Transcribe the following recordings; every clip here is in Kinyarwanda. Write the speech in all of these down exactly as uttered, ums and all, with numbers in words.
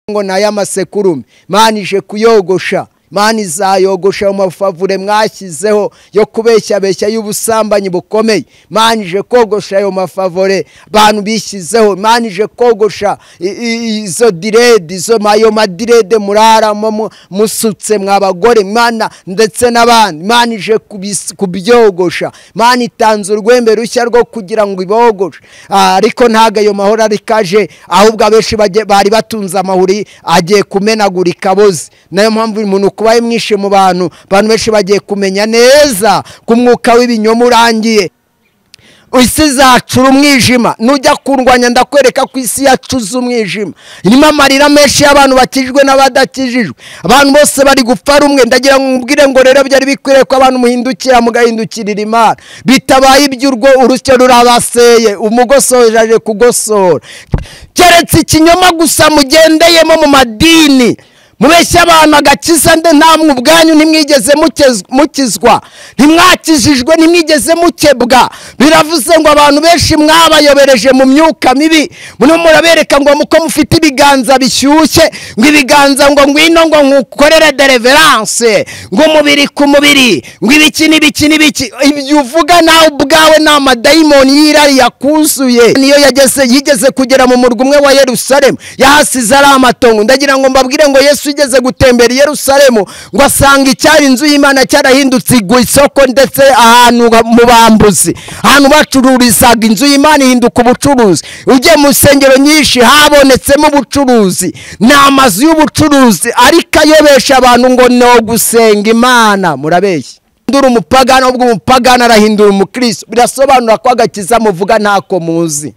ngo naya masekurume manije kuyogosha mani izayogosha mu mafavure mwashyizeho yo kubeshya beshya y'ubusambanyi bukomeye manije kogosha ayo mafavore bantu bishyizeho manije kogosha izo direde izo mayo madirede murara musutse mwabagore mana ndetse n'abandi manije kubyogosha mani itanze urwembe rushya rwo kugira ngo ibogoshe ariko ntago ayo mahoro arikaje ahubwo abeshi bari batunze amahuri agiye kumenagurika boze nayo mpamvu umuntu kubaye mwishe mu bantu bantu benshi bagiye kumenya neza ku mwuka w'ibinyoma urangiye isi zacura umwijima nujya kurwanya ndakwereka ku isi yacuza umwijima irimo amarira menshi y'abantu bakijwe n'abadakijijwe abantu bose bari gupfa rumwe ndagira ngo mbwire ngo rero byari bikwiriye ko abantu muhindukira mugahindukirira Imana bitabaye iby'urwo urusyo rurabaseye umugosoje aje kugosora keretse ikinyoma gusa mugendeyemo mu madini mubeshya abantu agakiza nde namwe ubwanyu nimwigeze mukizwa ntimwakijijwe nimwigeze mukebwa biravuze ngo abantu benshi mwabayobereje mu myuka mibi muno murabereka ngo muko mufite ibiganza bishyushye ngo ibiganza ngo ngwino ngo nkukorere deliverance ngo umubiri ku mubiri ngo ibiki n'ibiki n'ibiki ibyo uvuga nawe ubwawe na madayimoni yirari yakuzuye niyo yageze yigeze kugera mu murwa umwe wa Yerusalemu yahasize ari amatongo ndagira ngo mbabwire ngo Yesu igeze gutembera i Yerusalemu ngo asanga icyari inzu y'Imana cyarahindutse isoko ndetse ahantu mu bambuzi ahantu bacururizaga inzu y'Imana ihinduka ubucuruzi ujye mu nsengero nyinshi habonetsemo ubucuruzi n'amazu y'ubucuruzi ariko ayobesha abantu ngo no gusenga Imana murabeshya ndura umupagana ubwo umupagana arahindura umukristo birasobanura ko agakiza muvuga ntako muzi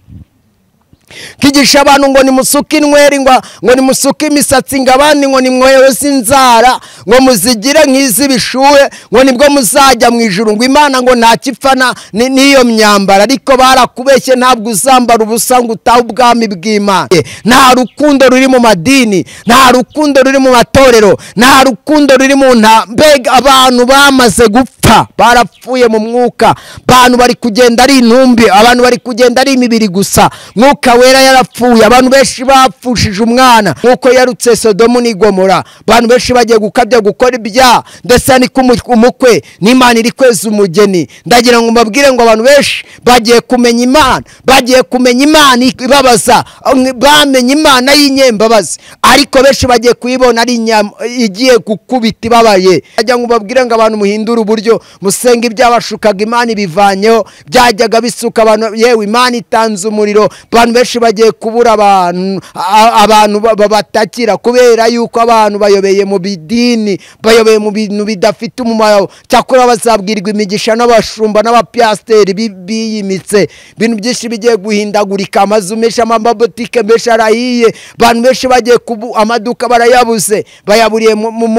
kigisha abantu ngo ni musuka inweri ngo ngo ni musuka imisatsi ngabandi ngo ni mwoyo sinzara ngo muzigire nk'izi bishuhe ngo nibwo muzajya mu ijuru ngo Imana ngo ntakipfana niyo myambara ariko barakubeshye ntabwo uzambara ubusa ngo utahe ubwami bw'Imana nta rukundo ruri mu madini nta rukundo ruri mu matorero nta rukundo ruri mu mbega abantu bamaze gupfa barapfuye mu mwuka abantu bari kugenda ari intumbi abantu bari kugenda ari imibiri gusa mwuka wera yarapfuye abantu benshi bapfushije umwana nkuko yarutse Sodomu n'Igomora abantu benshi bagiye gukabya gukora ibya ndetse ni kumukwe n'Imana iri kweza umugeni ndagira ngo mbabwire ngo abantu benshi bagiye kumenya Imana bagiye kumenya Imana ibabaza bamenye Imana y'inyembabazi ariko benshi bagiye kuyibona ari igiye gukubita ibabaye ndagira ngo mbabwire ngo abantu muhindura uburyo musenga ibyabashukaga Imana ibivanyeho byajyaga bisuka abantu yewe Imana itanze umuriro abantu benshi bagiye kubura abantu abantu babatakira kubera yuko abantu bayobeye mu bidini bayobeye mu bintu bidafite umumaro cyakora bazabwirwa imigisha n'abashumba n'abapasteri biyimitse ibintu byinshi bigiye guhindagurika amazu menshi amabotike menshi arahiye abantu benshi bagiye kubu amaduka barayabuze bayaburiye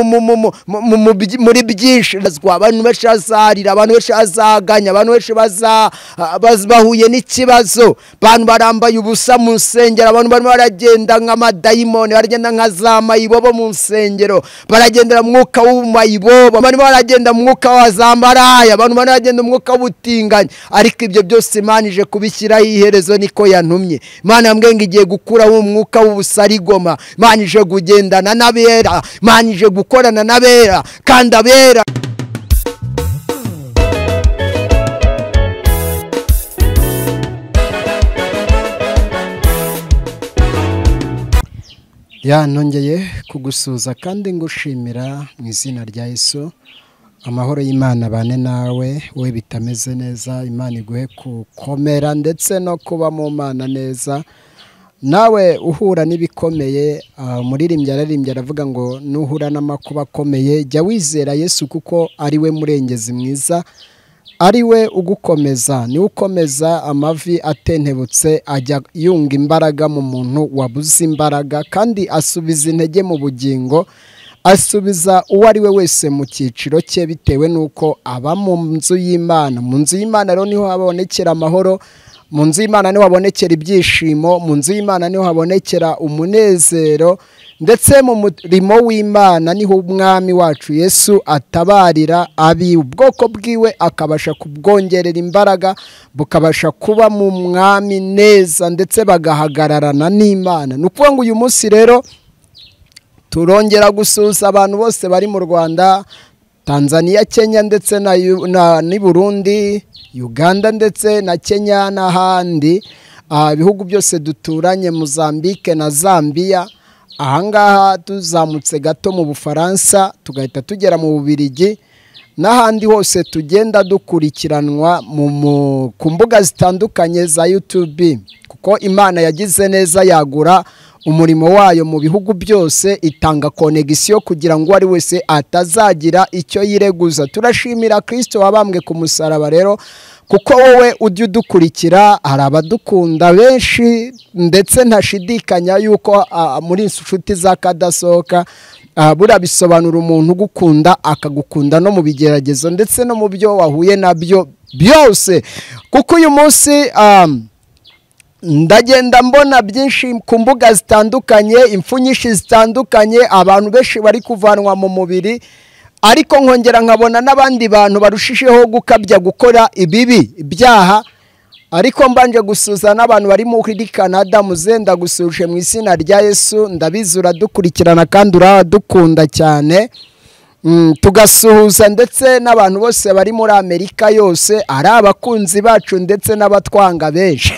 muri byinshi abantu benshi azarira abantu benshi azaganya abantu benshi bahuye n'ikibazo abantu barambaye ubusa mu nsengero abantu barimo baragenda nk'amadayimoni baragenda nka za mayibobo mu nsengero baragendera mwuka w'umayibobo barimo baragenda mwuka wa zambaraya abantu baragenda mwuka w'ubutinganya ariko ibyo byose Imana ije kubishyiraho iherezo niko yantumye Imana yambwiye ngo igiye gukuraho umwuka w'ubusarigoma Imana ije kugendana n'abera Imana ije gukorana n'abera kandi abera ya nongeye kugusuza kandi ngushimira mu izina rya Yesu amahoro y'Imana bane nawe we bitameze neza Imana iguhe kukomera ndetse no kuba mu Mana neza nawe uhura n'ibikomeye umuririmbyi ararimbye aravuga ngo nuhura n'amakuba akomeye jya wizera Yesu kuko ari we murengezi mwiza ari we ugukomeza ni ukomeza amavi atentebutse ajya yunga imbaraga mu muntu wabuze imbaraga kandi asubiza intege mu bugingo asubiza uwo ari we wese mu cyiciro cye bitewe nuko aba mu nzu y'Imana mu nzu y'Imana rero niho habonekera amahoro mu nzu y'Imana niho habonekera ibyishimo mu nzu y'Imana niho habonekera umunezero ndetse mu murimo w'Imana niho umwami wacu Yesu atabarira abi ubwoko bwiwe akabasha kubwongerera imbaraga bukabasha kuba mu mwami neza ndetse bagahagararana n'Imana nukuvuga ngo uyu munsi rero turongera gusuhuza abantu bose bari mu Rwanda, Tanzania, Kenya ndetse na, na ni Burundi, Uganda ndetse na Kenya n'ahandi. Ibihugu byose duturanye, Mozambique na Zambia. Ahangaha tuzamutse gato mu Bufaransa tugahita tugera mu Bubiligi n'ahandi hose tugenda dukurikiranwa mu ku mbuga zitandukanye za YouTube, kuko Imana yagize neza yagura umurimo wayo mu bihugu byose, itanga connection kugira ngo ari wese atazagira icyo yireguza. Turashimira Kristo wabambwe ku musaraba rero, kuko wowe ujye udukurikira. Hari abadukunda benshi ndetse ntashidikanya yuko uh, muri inshuti za kadasohoka uh, bura bisobanura umuntu gukunda akagukunda no mu bigeragezo ndetse no mu byo wahuye nabyo byose. Kuko uyu munsi um, ndagenda mbona byinshi ku mbuga zitandukanye, impfu nyinshi zitandukanye, abantu benshi bari kuvanwa mu mubiri, ariko nkongera nkabona n'abandi bantu barushijeho gukabya gukora ibibi ibyaha. Ariko mbanje gusuza n'abantu bari muri Canada, muzenda gusuje mu izina rya Yesu, ndabizura dukurikirana kandi uradukunda cyane. Mm, tugasuhuza ndetse n'abantu bose bari muri Amerika yose, ari abakunzi bacu ndetse n'abatwanga benshi.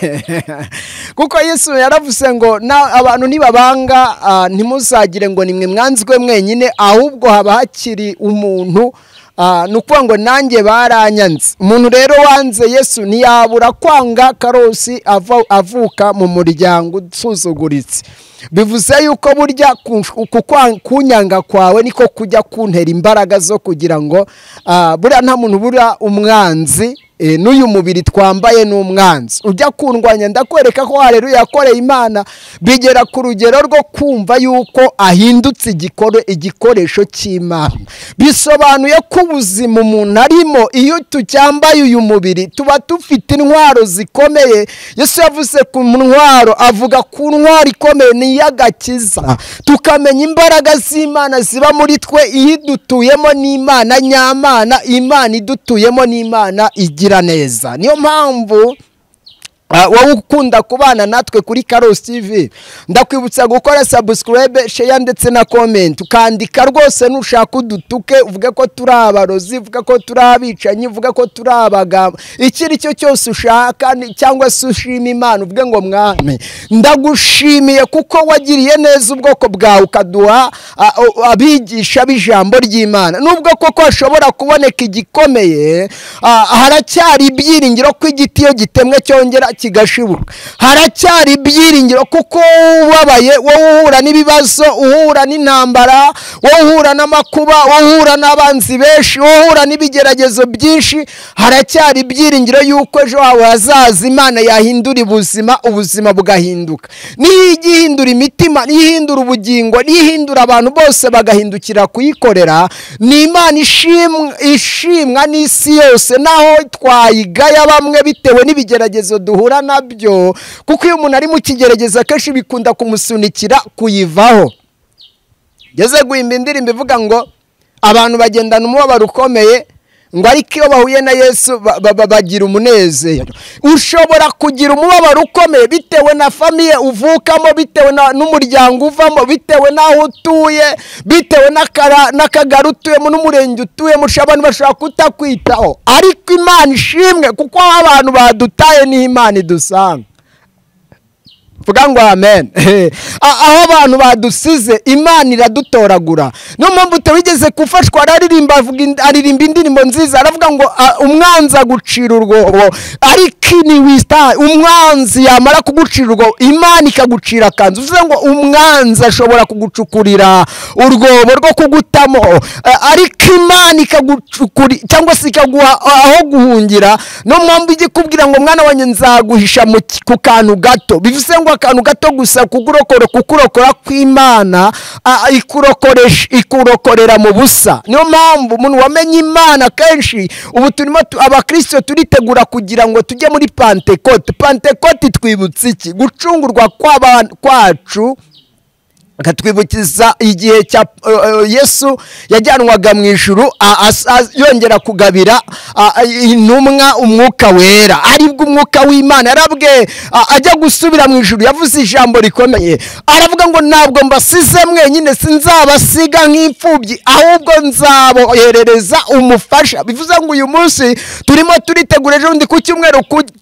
Kuko Yesu yaravuze ngo na abantu nibabanga uh, ntimuzagire ngo nimwe mwanzwe mwenyine, ahubwo haba hakiri umuntu uh, nukuvuga ngo nanjye baranyanze. Umuntu rero wanze Yesu ntiyabura kwanga karosi ava, avuka mu muryango usuzuguritse. Bivuze yuko burya kunyanga kwawe niko kujya kuntera imbaraga zo kugira ngo uh, burya nta muntu bura umwanzi. E, n'uyu mubiri twambaye n'umwanzi ujya kundwanya. Ndakwereka ko haleluya yakoreye Imana bigera ku rugero rwo kumva yuko ahindutse igikore igikoresho cy'Imana. Bisobanuye ko ubuzima umuntu arimo iyo tucyambaye uyu mubiri tuba tufite intwaro zikomeye. Yesu yavuze ku ntwaro, avuga ku ntwaro ikomeye ni y'agakiza. Tukamenya imbaraga z'Imana ziba muri twe, idutuyemo n'Imana nyamana, Imana idutuyemo n'Imana igira neza. Niyo mpamvu Uh, wowe ukunda kubana natwe kuri Karos T V, ndakwibutsa gukora subscribe, share ndetse na comment. Ukandika rwose nushaka udutuke, uvuge ko turi abarozi, uvuge ko turi abicanyi, uvuge ko turi abagabo, ikiri cyo cyose ushaka, cyangwa se ushima Imana uvuge ngo mwami ndagushimiye kuko wagiriye neza ubwoko bwawe ukaduha uh, abigisha b'ijambo ry'Imana. Nubwo koko hashobora kuboneka igikomeye, uh, haracyari ibyiringiro ko igiti iyo gitemwe cyongera kigashibuka. Haracyari ibyiringiro kuko wabaye wowe uhura n'ibibazo, uhura n'intambara, wowe uhura n'amakuba, wowe uhura n'abanzi benshi, wowe uhura n'ibigeragezo byinshi, haracyari ibyiringiro yuko ejo hawe hazaza Imana yahindura ubuzima, ubuzima bugahinduka. Niyo igihindura imitima, nihindura ubugingo, nihindura abantu bose bagahindukira kuyikorera, ni Imana ishimwa ishimwa n'isi yose, naho twayigaya bamwe bitewe n'ibigeragezo duhura nabyo, kuko iyo umuntu ari mu kigerageza kenshi bikunda kumusunikira kuyivaho. Geze guhimba indirimbo ivuga ngo abantu bagendana umubabaro ukomeye, ngo ariko iyo bahuye na Yesu bagira umunezero. Ushobora kugira umubabaro ukomeye bitewe na famiye uvukamo, bitewe n'umuryango uvamo, bitewe n'aho utuye, bitewe n'akagari utuyemo n'umurenge utuyemo, abantu bashobora kutakwitaho. Ariko Imana ishimwe kuko abantu badutaye ni Imana idusanga. Vuga ngo amen. Aho abantu badusize Imana iradutoragura. No mpamvu tewigeze kufashwa araririmba aririmba indirimbo nziza, aravuga ngo umwanza gucira urwobo ariko ni wista, umwanzi yamara kugucira urwobo Imana ikagucira kanzu. Uvuze ngo umwanzi ashobora kugucukurira urwobo rwo kugutamo, ariko Imana ikagucukuri cyangwa se ikaguha aho guhungira. No mpamvu igikubwira ngo mwana wanjye nzaguhisha ku kantu gato. Bivuze ngo akantu gato gusa kugurokora kukurokora kw'Imana ikurokoresha ikurokorera mu busa. Niyo mpamvu umuntu wamenye Imana kenshi ubu turimo abakristo turitegura kugira ngo tujye muri Pentecote. Pentecote twibutse iki? Gucungurwa kwacu akatwibukiza igihe cya Yesu yajyanwaga mu ijuru yongera kugabira intumwa umwuka wera, aribwo umwuka w'Imana yarabwe ajya gusubira mu ijuru yavuze ijambo rikomeye, aravuga ngo ntabwo mbasize mwenyine, sinzabasiga nk'imfubyi, ahubwo nzaboherereza umufasha. Bivuze ngo uyu munsi turimo turitegura ejo ndi ku cyumweru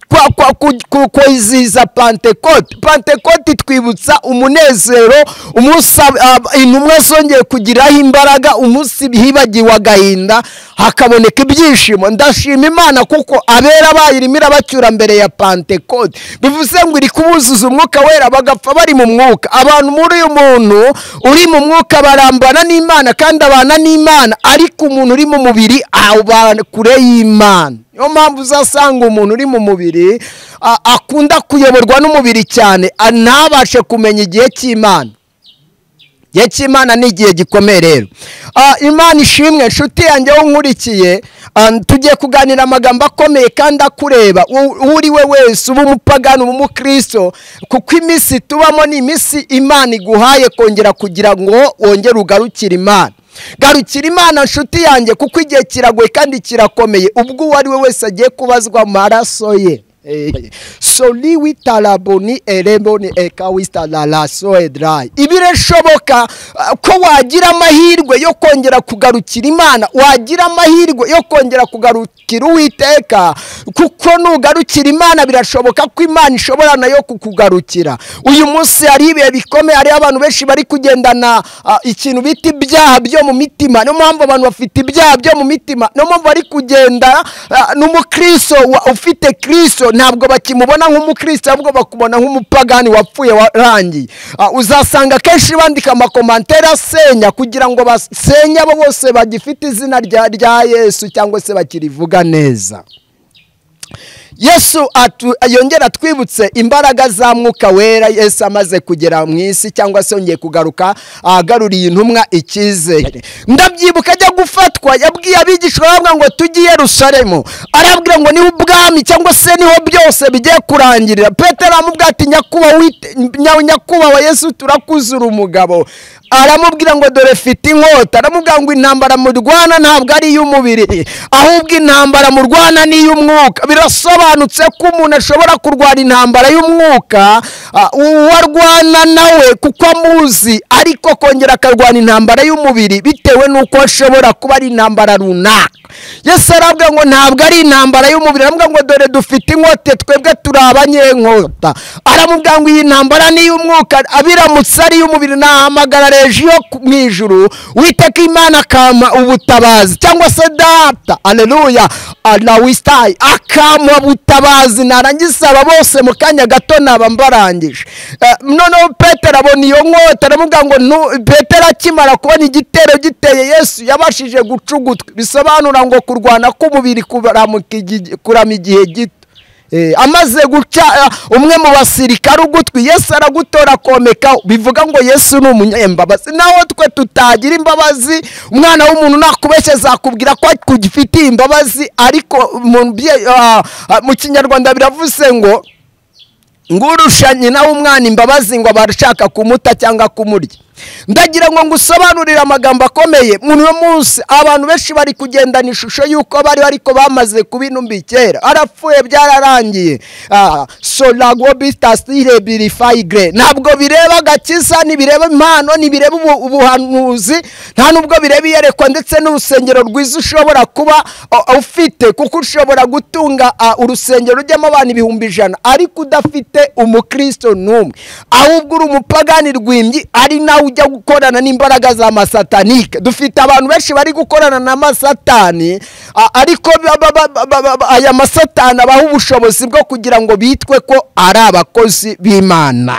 kwizihiza Pentecote. Pentecote twibutsa umunezero, umunsi intumwa zongeye kugiraho imbaraga, umunsi hibagiwe agahinda hakaboneka ibyishimo. Ndashima Imana kuko abera bayirimo irabacyura mbere ya Pentecote. Bivuze ngo iri kubuzuza umwuka wera bagapfa bari mu mwuka. Abantu muri uyu muntu uri mu mwuka barambana n'Imana kandi abana n'Imana, ariko umuntu uri mu mubiri abana kure y'Imana. Niyo mpamvu uzasanga umuntu uri mu mubiri akunda kuyoborwa n'umubiri cyane, ntabashe kumenya igihe cy'Imana. Igihe cy'Imana ni igihe gikomeye rero. Imana ishimwe nshuti yanjye wo nkurikiye, tugiye kuganira amagambo akomeye kandi akureba uri we wese, uba umupagani uba umukristo, kuko iminsi tubamo ni iminsi Imana iguhaye kongera kugira ngo wongere ugarukire Imana. Garukira Imana nshuti yanjye, kuko igihe kiragoye kandi kirakomeye, ubwo uwo ari we wese agiye kubazwa amaraso ye. Soli witalaboni ereboni ekawista la soedrai. Ibirashoboka ko wagira amahirwe yo kongera kugarukira Imana, wagira amahirwe yo kongera kugarukira Uwiteka, kuko nugarukira Imana birashoboka ko Imana ishobora nayo kukugarukira. Uyu munsi hari ibihe bikomeye, hari abantu benshi bari kugendana uh, ikintu bita ibyaha byo mu mitima. Niyo mpamvu abantu bafite ibyaha byo mu mitima, niyo mpamvu bari kugenda uh, n'umukristo ufite Kristo ntabwo bakimubona nk'umukristo, ahubwo bakubona nk'umupagani wapfuye warangiye. Uh, uzasanga kenshi bandika amakomantere asenya kugira ngo basenye abo bose bagifite izina rya, rya Yesu cyangwa se bakirivuga neza. Yesu atu, yongera twibutse imbaraga za mwuka wera Yesu amaze kugera mu isi, cyangwa se yongeye kugaruka agaruriye intumwa icyizere. Ndabyibuka ajya gufatwa yabwiye abigishwa bavuga ngo tujye i Yerusalemu, arabwira ngo niho ubwami cyangwa se niho byose bigiye kurangirira. Petero amubwira ati nyakubaha nyakubaha Yesu turakuzura umugabo. Aramubwira ngo dore fite inkota. Aramubwira ngo intambara mu Rwanda ntabwo ari iy'umubiri, ahubwo intambara mu Rwanda ni iy'umwuka. Birasobanutse ko umuntu ashobora kurwana intambara y'umwuka uwarwana nawe kuko amuzi, ariko kongera akarwana intambara y'umubiri bitewe n'uko ashobora kuba ari intambara runaka. Yesu arabwira ngo ntabwo ari intambara y'umubiri, aramubwira ngo dore dufite inkota, twebwe turi abanyenkota. Aramubwira ngo iyi ntambara ni iy'umwuka, abiramutse ari iy'umubiri nahamagara rejiyo mu ijuru, Uwiteka Imana akama ubutabazi, cyangwa se data aleluya alawistai akama ubutabazi, narangiza aba bose mu kanya gato naba mbarangije. Uh, noneho Petero abona iyo nkota, aramubwira ngo Petero akimara kubona igitero giteye Yesu yabashije gucugutwa. Bisobanura ngo kurwana k'umubiri kurama igihe gito. Eh, amaze guca uh, umwe mu basirikare ugutwi, Yesu aragutora komeka. Bivuga ngo Yesu ni umunyembabazi, naho twe tutagira imbabazi. Umwana w'umuntu nakubeshye zakubwira ko kugifitiye imbabazi, ariko mu uh, mu Kinyarwanda biravuze ngo ngurusha nyina w'umwana imbabazi ngo barashaka kumuta cyangwa kumurya. Ndagira ngo ngusobanurire amagambo akomeye. Muri uyu munsi abantu benshi bari kugendana ishusho yuko bari ariko bamaze kubinumbi kera, arapfuye byararangiye. Ah, so lago bitastire birifayigre. Ntabwo bireba gakiza, ni bireba impano, ni bireba ubuhanuzi, nta nubwo bireba yerekwa ndetse n'urusengero rwiza ushobora kuba ufite, kuko ushobora gutunga uh, urusengero rujyamo abantu ibihumbi ijana ariko udafite umukristo n'umwe, ahubwo uri umupagani rwimbyi, ari nawe ujya gukorana n'imbaraga za masatanike. Dufite abantu benshi bari gukorana na masatani, ariko aya masatani abaha ubushobozi bwo kugira ngo bitwe ko ari abakozi b'Imana.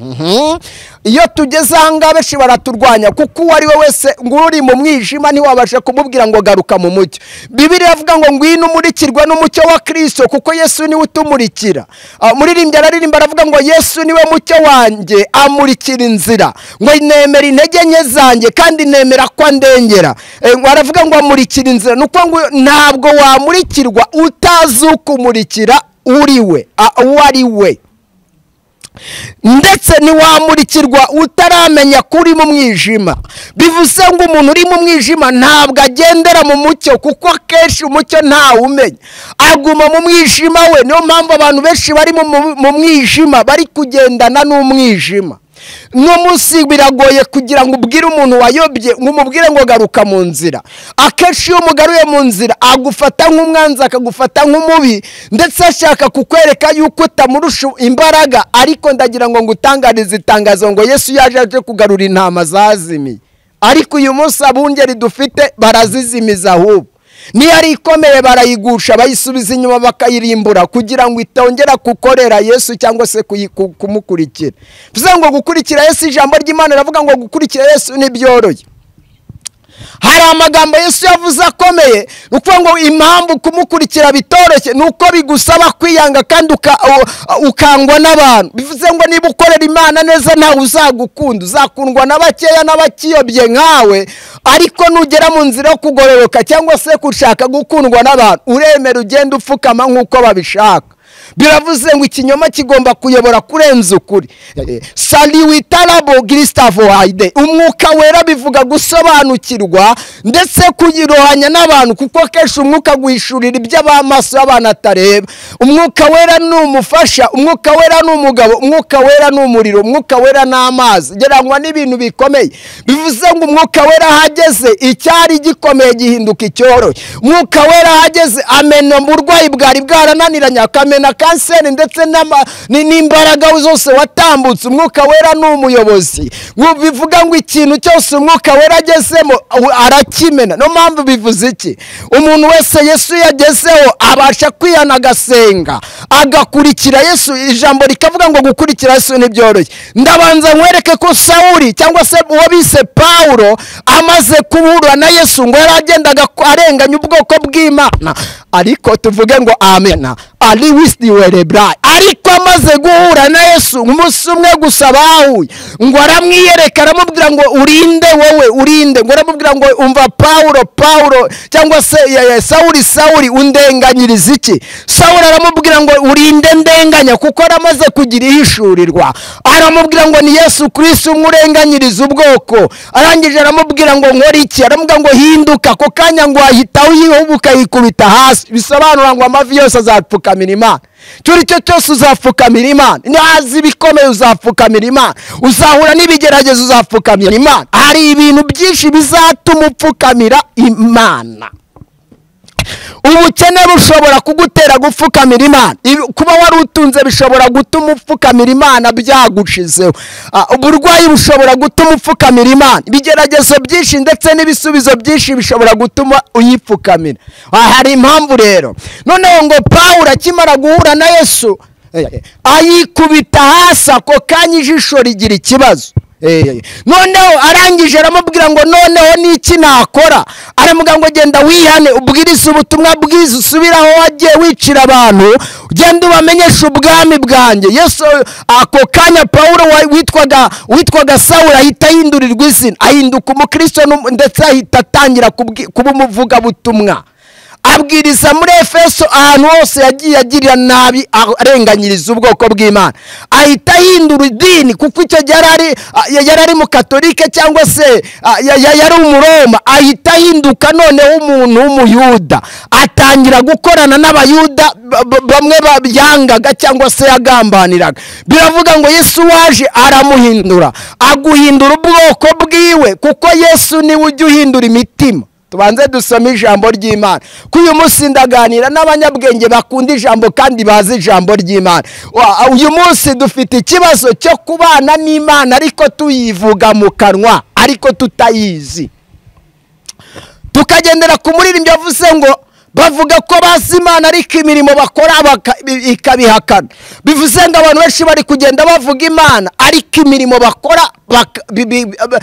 Iyo tugeze ahangaha benshi baraturwanya, kuko uwo ari we wese nguri mu mwijima ntiwabasha kumubwira ngo garuka mu mucyo. Bibiliya ivuga ngo ngwino umurikirwa n'umucyo wa Kristo, kuko Yesu niwe utumurikira. Muririmbyi araririmba aravuga ngo Yesu niwe mucyo wanjye, amurikira inzira, ngo nemera intege nke zanjye kandi nemera ko ndengera. Aravuga ngo amurikira inzira, nuko ngo ntabwo wamurikirwa utazi ukumurikira uri we, uwo ari we. ndetse ntiwamurikirwa utaramenya ko uri mu mwijima. Bivuze ngo umuntu uri mu mwijima ntabwo agendera mu mucyo, kuko akenshi umucyo ntawe umenya, aguma mu mwijima we. Niyo mpamvu abantu benshi bari mu mwijima bari kugendana n'umwijima. N'umunsi biragoye kugira ngo ubwire umuntu wayobye ngo umubwire ngo garuka mu nzira. Akenshi iyo umugaruye mu nzira agufata nk'umwanzi, akagufata nk'umubi, ndetse ashaka kukwereka yuko utamurusha imbaraga. Ariko ndagira ngo ngutangarize itangazo ngo Yesu yaje aje kugarura intama zazimiye. Ariko uyu munsi abungeri dufite barazizimiza, ahubwo niyo ari ikomeye barayigusha, bayisubiza inyuma bakayirimbura kugira ngo itongera gukorera Yesu cyangwa se kumukurikira. Bivuze ngo gukurikira Yesu, ijambo ry'Imana ravuga ngo gukurikira Yesu ni byoroshye. Hari amagambo Yesu yavuze akomeye, nuko ngo impamvu kumukurikira bitoroshye nuko bigusaba kwiyanga kandi ukangwa n'abantu. Bivuze ngo niba ukorera Imana neza ntawe uzagukunda, uzakundwa n'abakeya n'abakiyobye nkawe. Ariko nugera mu nzira yo kugororoka cyangwa se gushaka gukundwa n'abantu, uremera ugenda upfukama nk'uko babishaka. Biravuze ngo ikinyoma kigomba kuyobora kurenza ukuri. Sali witarabo Gustavo Haide, umwuka wera bivuga gusobanukirwa ndetse kuyirohanya n'abantu, kuko kenshi umwuka guhishurira iby'abamaso y'abantu atareba. Umwuka wera ni umufasha, umwuka wera ni umugabo, umwuka wera ni umuriro, umwuka wera ni amazi, gerangwa n'ibintu bikomeye. Bivuze ngo umwuka wera hageze icyari gikomeye gihinduka icyoroshye. Umwuka wera hageze amena uburwayi bwari bwarananiranye, akamena kanseri ndetse n'imbaraga zose watambutse. Umwuka wera ni umuyobozi. Bivuga ngo ikintu cyose umwuka wera agezemo arakimena. No mpamvu bivuze iki? Umuntu wese Yesu yagezeho abasha kwiyana agasenga agakurikira Yesu. Ijambo rikavuga ngo gukurikira Yesu ni byoroshye. Ndabanza nkwereke ko Sawuli cyangwa se uwo bise Paulo amaze kuhura na Yesu ngo yaragendaga arenganya ubwoko bw'Imana. Ariko tuvuge ngo amena ali wisdi werebra. Ariko amaze guhura na Yesu umunsi umwe gusa bahuye, ngo aramwiyereka aramubwira ngo urinde wowe urinde, ngo aramubwira ngo umva Paulo Paulo cyangwa se Sawuli Sawuli undenganyiriza iki? Sawuli aramubwira ngo urinde ndenganya, kuko aramaze kugira ihishurirwa. Aramubwira ngo ni Yesu Kristo umurenganyiriza ubwoko. Arangije aramubwira ngo nkora iki? Aramubwira ngo hinduka. Ko kanya ngo ahitaho yihubuka yikubita hasi. Bisobanura ngo amavi yose azapfukamira Imana. Cyuri cyo cyose uzapfukamira Imana. Nyazi bikomeye uzapfukamira Imana. Uzahura n'ibigeragezo uzapfukamira Imana. Hari ibintu byinshi bizatuma upfukamira Imana. Ubukene bushobora kugutera gupfukamira Imana. Kuba wari utunze bishobora gutuma upfukamira Imana byagushizeho. Uburwayi bushobora gutuma upfukamira Imana. Ibigeragezo byinshi ndetse n'ibisubizo byinshi bishobora gutuma uyipfukamira. Hari impamvu rero. Noneho ngo Paulo akimara guhura na Yesu ayikubita hasi, ako kanya ijisho rigira ikibazo. Noneho arangije aramubwira ngo noneho niki nakora? Aramubwira ngo genda wihane, ubwiriza ubutumwa bwiza, usubiraho wagiye wicira abantu, genda ubamenyesha ubwami bwanjye. Yesu ako kanya Paulo witwaga witwaga Sawuli ahita ahindurirwa izina, ahinduka umukristo ndetse ahita atangira kuba umuvuga butumwa. Abwiriza muri Efeso ahantu hose yagiye agirira nabi arenganyiriza ubwoko bw'Imana. Ahita ahindura idini, kuko icyo yarari yarari mu Katolike cyangwa se yari umuroma. Ahita ahinduka noneho umuntu w'umuyuda, atangira gukorana n'abayuda bamwe babyangaga cyangwa se yagambaniraga. Biravuga ngo Yesu waje aramuhindura, aguhindura ubwoko bwiwe, kuko Yesu niwe ujya uhindura imitima. Tubanze dusome ijambo ry'Imana. Kuyu munsi ndaganira n'abanyabwenge bakunda ijambo kandi bazi ijambo ry'Imana. Uyu munsi dufite ikibazo cyo kubana n'Imana ariko tuyivuga mu kanwa ariko tutayizi. Tukagendera ku muririmbyi yavuze ngo bavuga ko bazi Imana ariko imirimo bakora ikabihakana. Bivuze ngo abantu benshi bari kugenda bavuga Imana ariko imirimo bakora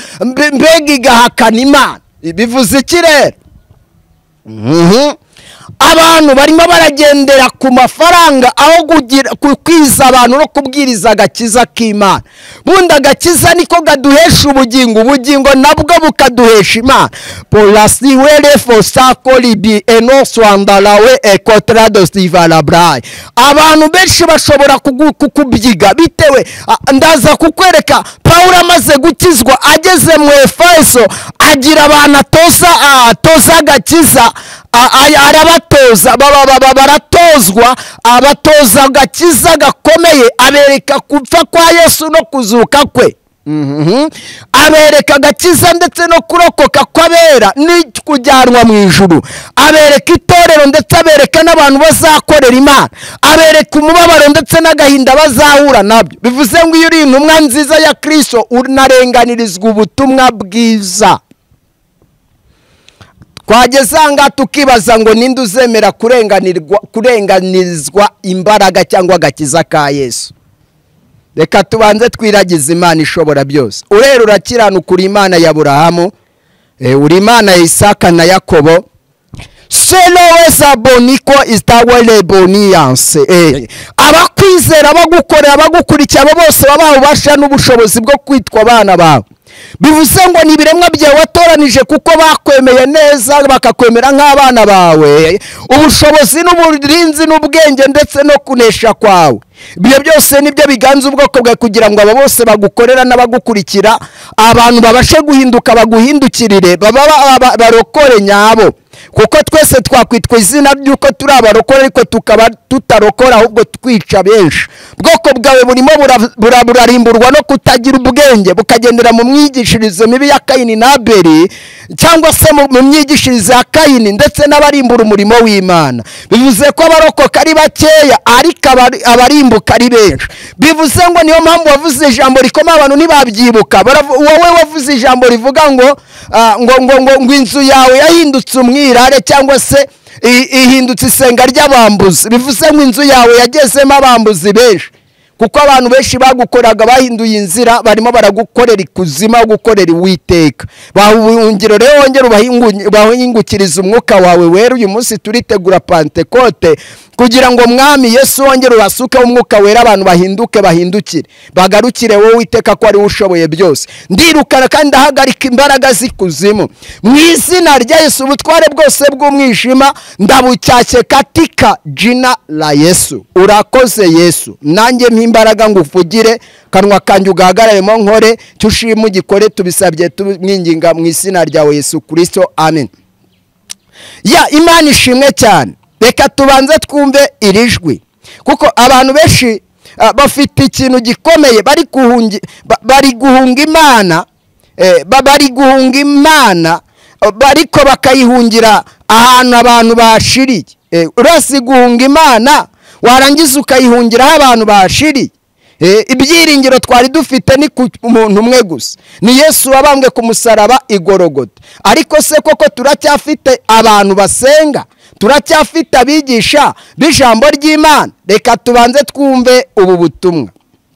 mbega igahakana Imana. Bivuze iki rero? abantu barimo baragendera ku mafaranga aho kwiza abantu no kubwiriza agakiza k'Imana. Bundi agakiza niko gaduhesha ubugingo, ubugingo nabwo bukaduhesha Imana. Polasiwere fosakolibi enoswandalawe ekotradostivalabrai. Abantu benshi bashobora kukubyiga bitewe, ndaza kukwereka Pawulo amaze gukizwa ageze mu Efeso agira abantu atoza atoza agakiza, arabatoza baratozwa, abatoza agakiza gakomeye, abereka kupfa kwa Yesu no kuzuka kwe. Mm-hmm. Abereka agakiza ndetse no kurokoka kw'abera ni kujyanwa mu ijuru, abereka itorero ndetse abereka n'abantu bazakorera Imana, abereka umubabaro ndetse n'agahinda bazahura nabyo. Bivuze ngo iyo uri intumwa nziza ya Kristo unarenganirizwa ubutumwa bwiza. Twagezanga tukibaza ngo ninde uzemera kurenganirwa kurenganirizwa imbaraga cyangwa agakiza ka Yesu. Reka tubanze twiragize Imana ishobora byose. Urera urakiranuka, uri Imana ya Aburahamu, e, uri Imana ya Isaka na Yakobo. Seloweza boniko istawele boniyanse. E, abakwizera bagukorera abagukurikira abo bose babaho ubasha n'ubushobozi bwo kwitwa abana bawe. Bivuze ngo ni biremwa byawe watoranije kuko bakwemeye neza bakakwemera nk'abana bawe, ubushobozi n'uburinzi n'ubwenge ndetse no kunesha kwawe. Ibyo byose nibyo biganza ubwoko bwawe kugira ngo aba bose bagukorera n'abagukurikira abantu babashe guhinduka baguhindukirire baba barokore nyabo. Kuko twese twakwitwa izina by'uko turi abarokore ariko tukaba tutarokora ahubwo twica benshi. Bwoko bwawe burimo burarimburwa no kutagira ubwenge, bukagendera mu myigishirize mibi ya Kayini na Abeli, cyangwa se mu myigishirize ya Kayini ndetse n'abarimbura umurimo w'Imana. Bivuze ko abarokoka ari bakeya ariko abarimbuka ari benshi. Bivuze ngo niyo mpamvu wavuze ijambo rikoma abantu ntibabyibuka. Wowe wavuze ijambo rivuga ngo ngo ngo ngo inzu yawe yahindutse umwirare cyangwa se ihindutse isenga ry'abambuzi. Bivuze ngo inzu yawe yagezemo abambuzi benshi kuko abantu benshi bagukoraga bahinduye inzira, barimo baragukorera ikuzima gukorera Uwiteka. Bahungiro rero wongera ubahingukiriza umwuka wawe wera. Uyu munsi turitegura Pentekote kugira ngo Mwami Yesu wongere ubasuke umwuka wera, abantu bahinduke bahindukire bagarukire wowe Uwiteka ko ari ushoboye byose. Ndirukana kandi ndahagarika imbaraga z'ikuzimu mu izina rya Yesu. Ubutware bwose bw'umwijima ndabucyashye katika jina la Yesu. Urakoze Yesu, nanjye imbaraga ngufugire, kanwa kanjye ugahagararemo nkore cyushima ugikore, tubisabye tumwinginga mu izina ryawe Yesu Kristo, amen. Ya Imana ishimwe cyane. Reka tubanze twumve irijwi kuko abantu benshi uh, bafite ikintu gikomeye bari guhunga bari guhunga Imana, eh, bari guhunga Imana bariko bakayihungira ahantu abantu bashiriye. Eh, urasi guhunga Imana warangiza ukayihungira aho abantu bashiriye. Eh, ibyiringiro twari dufite ni ku muntu umwe gusa, ni Yesu wabambwe ku musaraba igorogota. Ariko se koko turacyafite abantu basenga? Turacyafite abigisha b'ijambo ry'Imana? Reka tubanze twumve ubu butumwa.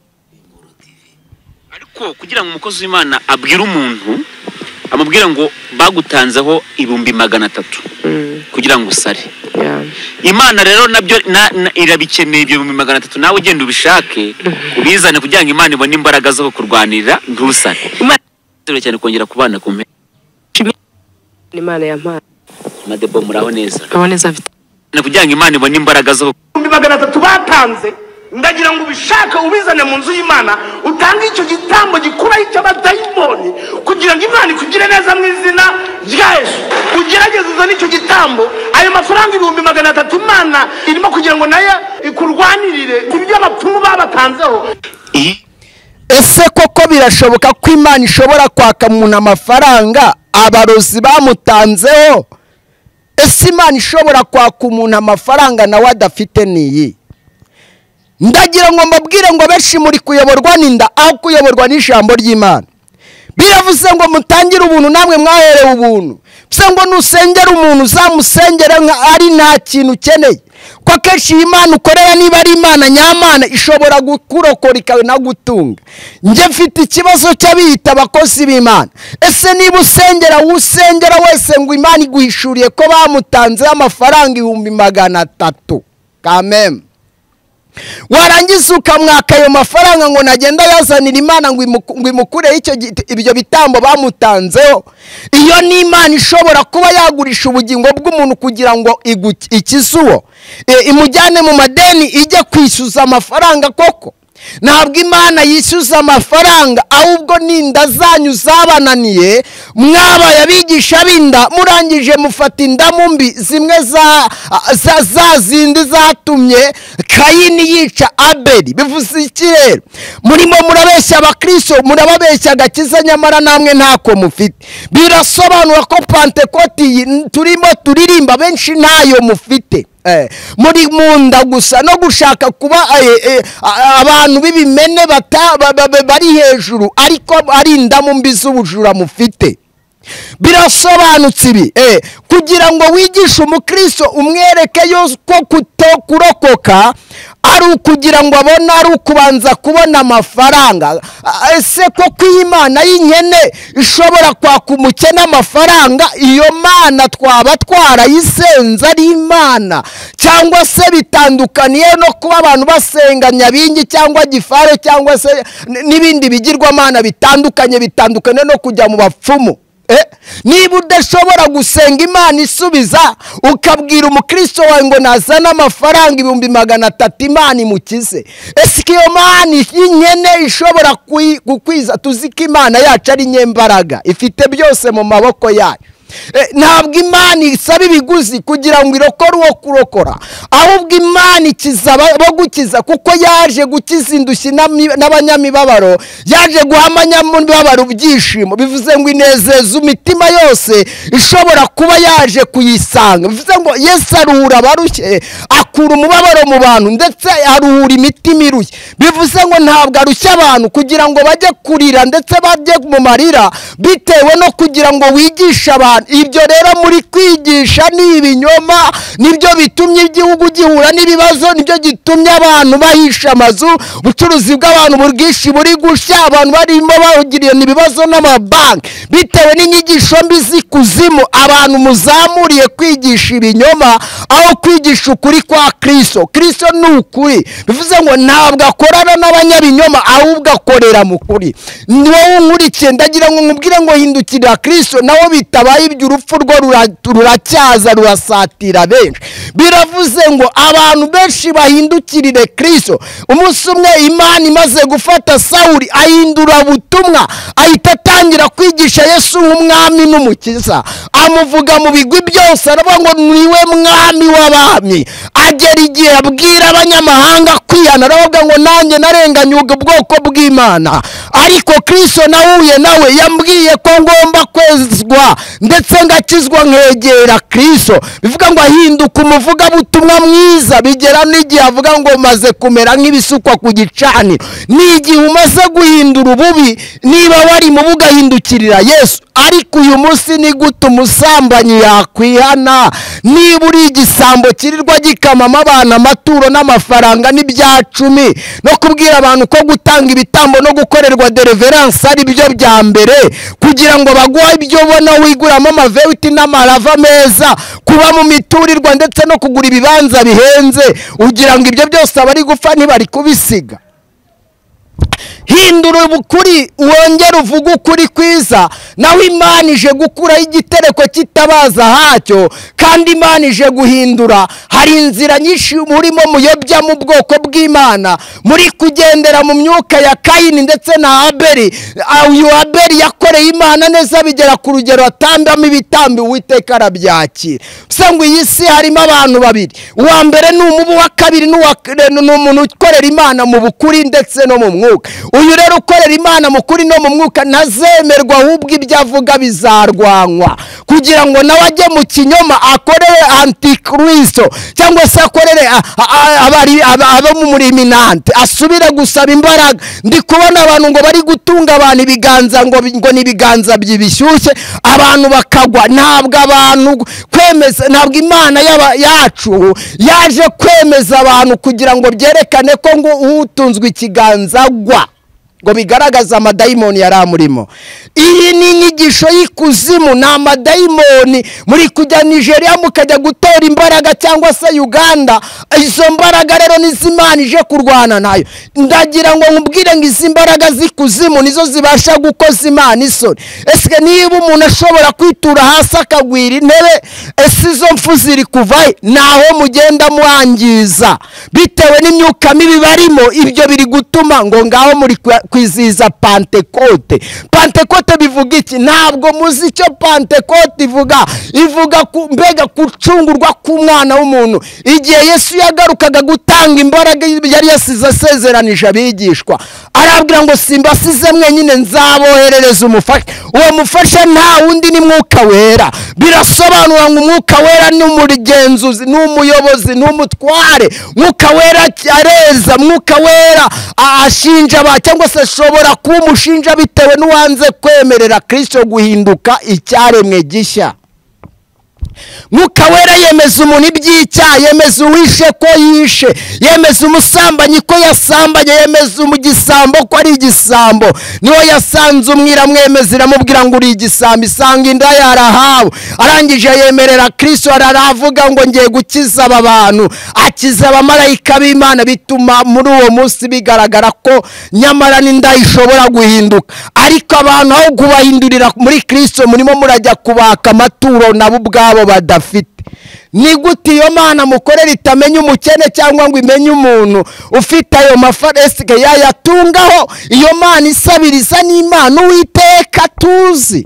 Ariko kugira ngo umukozi w'Imana abwire umuntu, amubwira ngo bagutanzeho ibihumbi magana atatu mm. kugira ngo usare. Yeah. Imana rero nabyo irabikeneye ibyo ibihumbi magana atatu, nawe ugenda ubishake ubizane kugira ngo Imana ibone imbaraga zo kurwanirira ntusare. Imana rero cyane kongera kubana ku mpera. Imana yampaye Madebo muraho neza. Aboneza afite na kugira ngo Imana ibone imbaraga zo ibihumbi magana atatu batanze, ndagira ngo ubishake ubizane mu nzu y'Imana, utanga icyo gitambo gikuraho icy'abadayimoni kugira ngo Imana ikugire neza mu izina rya Yesu. Ugerageze uzane icyo gitambo, ayo mafaranga ibihumbi magana atatu Imana irimo kugira ngo nayo ikurwanirire ibyo abapfumu babatanzeho. Ese koko birashoboka ko Imana ishobora kwaka umuntu amafaranga abarozi bamutanzeho? Ese Imana ishobora kwaka umuntu amafaranga nawe adafite niyi? Ndagira ngo mbabwire ngo benshi muri kuyoborwa n'inda aho kuyoborwa n'ijambo ry'Imana. biravuze ngo mutangire ubuntu namwe mwaherewe ubuntu. Bivuze ngo nusengera umuntu uzamusengera ari nta kintu ukeneye, ko akenshi iyi Imana ukorera niba ari Imana nyamana ishobora gukurokora ikawe nagutunga. Njye mfite ikibazo cy'abiyita abakozi b'Imana. Ese niba usengera usengera wese ngo Imana iguhishuriye ko bamutanze amafaranga ibihumbi magana atatu kameme, warangiza ukamwaka ayo mafaranga ngo nagenda yazanira Imana ngo imukureho icyo ibyo bitambo bamutanzeho, iyo ni Imana ishobora kuba yagurisha ubugingo bw'umuntu kugira ngo ikize uwo, imujyane mu madeni ijya kwishyuza amafaranga koko? Ntabwo Imana yishyuza amafaranga, ahubwo ninda zanyu zabananiye, mwabaye abigisha binda, murangije mufata indamu mbi zimwe za za, za zindi zatumye Kayini yica Abeli. Bivuze iki rero? Murimo murabeshya abakristo, murababeshya agakiza nyamara namwe ntako mufite. Birasobanura ko Pentekoti turimo turirimba benshi ntayo mufite. Eh, muri munda gusa no gushaka kuba eh, eh, abantu b'ibimene bari hejuru, ariko ari indamu mbi z'ubujura mufite. Birasobanutse ibi eh, kugira ngo wigishe umukristo umwereke yo ko kutokurokoka ari ukugira ngo abone, ari ukubanza kubona amafaranga. Ese ko kw'Imana y'inkene ishobora kwaka umukene amafaranga, iyo Mana twaba twarayisenze ari Imana? Cyangwa se bitandukaniye no kuba abantu basenga Nyabingi cyangwa Gifare cyangwa se n'ibindi bigirwamana bitandukanye, bitandukanye no kujya mu bapfumu? Eh, niba udashobora gusenga Imana isubiza, ukabwira umukristo wawe ngo nazana amafaranga ibihumbi magana atatu Imana imukize, ese iyo Mana y'inkene ishobora kukwiza? Tuzi ko Imana yacu ari nyembaraga, ifite byose mu maboko yayo. Ntabwo Imana isaba ibiguzi kugira ngo irokore uwo kurokora, ahubwo Imana ikiza bo gukiza, kuko yaje gukiza indushyi n'abanyamibabaro, yaje guha abanyamibabaro ibyishimo. Bivuze ngo inezeza imitima yose ishobora kuba yaje kuyisanga. Bivuze ngo Yesu aruhura abarushye, akura umubabaro mu bantu, ndetse aruhura imitima irushye. Bivuze ngo ntabwo arushya abantu kugira ngo bajye kurira ndetse bajye mu marira, bitewe no kugira ngo wigishe abantu. Ibyo rero muri kwigisha ni ibinyoma, nibyo bitumye igihugu gihura n'ibibazo, nibyo gitumye abantu bahisha amazu, ubucuruzi bw'abantu burwishi buri gushya, abantu barimo bahugiriye n'ibibazo n'amabanki bitewe n'inyigisho mbi z'ikuzimu. Abantu muzamuriye kwigisha ibinyoma aho kwigisha ukuri kwa Kristo. Kristo ni ukuri. Bivuze ngo ntabwo akorana n'abanyabinyoma, ahubwo akorera mu kuri. Ni wowe unkurikiye, ndagira ngo nkubwire ngo hindukirira Kristo, nawe bitabaye ibyo urupfu rwo ruracyaza rurasatira benshi. Biravuze ngo abantu benshi bahindukirire Kristo. Umunsi umwe Imana imaze gufata Sawuli ahindura ubutumwa, ahita atangira kwigisha Yesu nk'umwami n'umukiza, amuvuga mu bigwi byose, aravuga ngo niwe mwami w'abami. Agera igihe abwira abanyamahanga kwihana, aravuga ngo nanjye narenganyuga ubwoko bw'Imana, ariko Kristo nahuye nawe yambwiye ko ngomba kwezwa ndetse ngakizwa nkegera Kristo. Bivuga ngo ahinduka umuvugabutumwa mwiza, bigera n'igihe avuga ngo maze kumera nk'ibisukwa ku gicaniro. N'igihe umaze guhindura ububi, niba wari mu bugahindukirira Yesu. Ariko uyu munsi ni gute umusambanyi yakwihana? Niba uri igisambo kirirwa gikamama abana amaturo n'amafaranga n'ibya cumi, no kubwira abantu ko gutanga ibitambo no gukorerwa deliverance ari byo bya mbere, kugira ngo baguha ibyo bona wiguramo amavewiti n'amarava meza, kuba mu miturirwa ndetse no kugura ibibanza bihenze, ugira ngo ibyo byose abari gupfa ntibari kubisiga. Hindura ubukuri, wongera uvuga ukuri kwiza, nawe Imana ije gukuraho igitereko kitabaza hacyo, kandi Imana ije guhindura. Hari inzira nyinshi murimo muyobya mu bwoko bw'Imana, muri kugendera mu myuka ya Kayini ndetse na Abeli. Uyu Abeli yakoreye Imana neza, bigera ku rugero atambamo ibitambi, Uwiteka arabyakira. Bisa ngo iyi si harimo abantu babiri, uwa mbere ni umubu, wa kabiri ni umuntu ukorera Imana mu bukuri ndetse no mu mwuka. mwuka. Uyu rero ukorera Imana mu kuri no mu mwuka ntazemerwa, ahubwo ibyo avuga bizarwanywa kugira ngo nawe ajye mu kinyoma akorere antikristo cyangwa se akorere abo mu muriminante asubire gusaba imbaraga. Ndi kubona abantu ngo bari gutunga abantu ibiganza ngo ngo ni ibiganza byibishyushye abantu bakagwa. Ntabwo abantu kwemeza, ntabwo Imana yacu yaje kwemeza abantu kugira ngo byerekane ko ngo utunzwe ikiganza agwa, ngo bigaragaza amadayimoni yari amurimo. Iyi ni inyigisho y'ikuzimu, ni amadayimoni. Muri kujya Nigeria mukajya gutora imbaraga cyangwa se Uganda, izo mbaraga rero n'izimana ije kurwana nayo. Ndagira ngo nkubwire ngo izi mbaraga z'ikuzimu nizo zibasha gukoza Imana isoni. Ese niba umuntu ashobora kwitura hasi akagwira intebe, ese izo mfu ziri kuvahe? Naho mugenda mwangiza bitewe n'imyuka mibi barimo. Ibyo biri gutuma ngo ngaho muri kwiziza Pentekote. Pentekote bivuga iki? Ntabwo muzi icyo Pentekote ivuga. Ivuga ku mbega kucungurwa k'umwana w'umuntu. Igihe Yesu yagarukaga gutanga imbaraga yari yasize asezeranije abigishwa, arabwira ngo simbasize mwenyine, nzaboherereza umufasha. Uwo mufasha nta wundi ni Mwuka Wera. Birasobanura ngo Umwuka Wera ni umugenzuzi, ni umuyobozi, ni umutware. Mwuka Wera areza, Mwuka Wera ashinja ba cyangwa se ashobora kuba umushinja bitewe n'uwanze kwemerera Kristo guhinduka icyaremwe gishya. Mwuka Wera yemeza umuntu iby'icyaha, yemeza uwishe ko yishe, yemeza umusambanyi ko yasambanye, yemeza umugisambo ko ari igisambo. Niwe yasanze umwira mwemeza iramubwira ngo uri igisambo, isanga inda yarahawe. Arangije yemerera Kristo, aravuga ngo ngiye gukiza aba bantu, akiza abamarayika b'Imana. Bituma muri uwo munsi bigaragara ko nyamara n'inda ishobora guhinduka. Ariko abantu aho kubahindurira muri Kristo murimo murajya kubaka amaturo nabo ubwabo badafite. Ni gute iyo Mana mukorera itamenya umukene cyangwa ngo imenye umuntu ufite ayo mafaranga yayatungaho? Iyo Mana isabiriza ni Imana Uwiteka tuzi.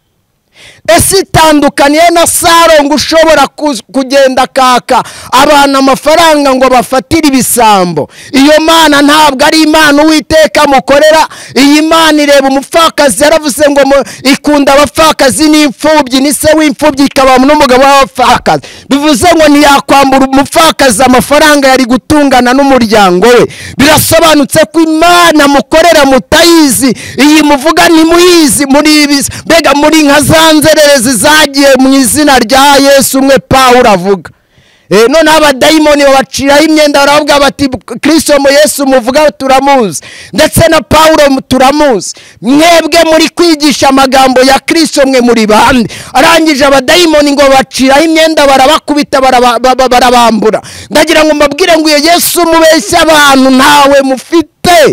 Ese itandukaniye na Sarongo ushobora kugenda kaka abantu amafaranga ngo bafatire ibisambo. Iyo Mana ntabwo ari Imana Uwiteka mukorera. Iyi Mana ireba umupfakazi, yaravuze ngo ikunda abapfakazi n'imfubyi, ni se w'imfubyi ikaba n'umugabo w'abapfakazi. Bivuze ngo ntiyakwambura umupfakazi amafaranga yari gutungana n'umuryango we. Birasobanutse ko Imana mukorera mutayizi. Iyi muvuga ntimuyizi. Muri mbega muri nka zanzererezi zagiye mu izina rya Yesu umwe Pawulo avuga. Eh none abadayimoni babaciraho imyenda baravuga bati Kristo mu Yesu muvuga turamuzi, ndetse na Pawulo turamuzi. Mwebwe muri kwigisha amagambo ya Kristo mwe muri bande. Arangije abadayimoni ngo baciraho imyenda barabakubita barabambura. Ndagira ngo mbabwire ngo Yesu mubeshya abantu ntawe mufite,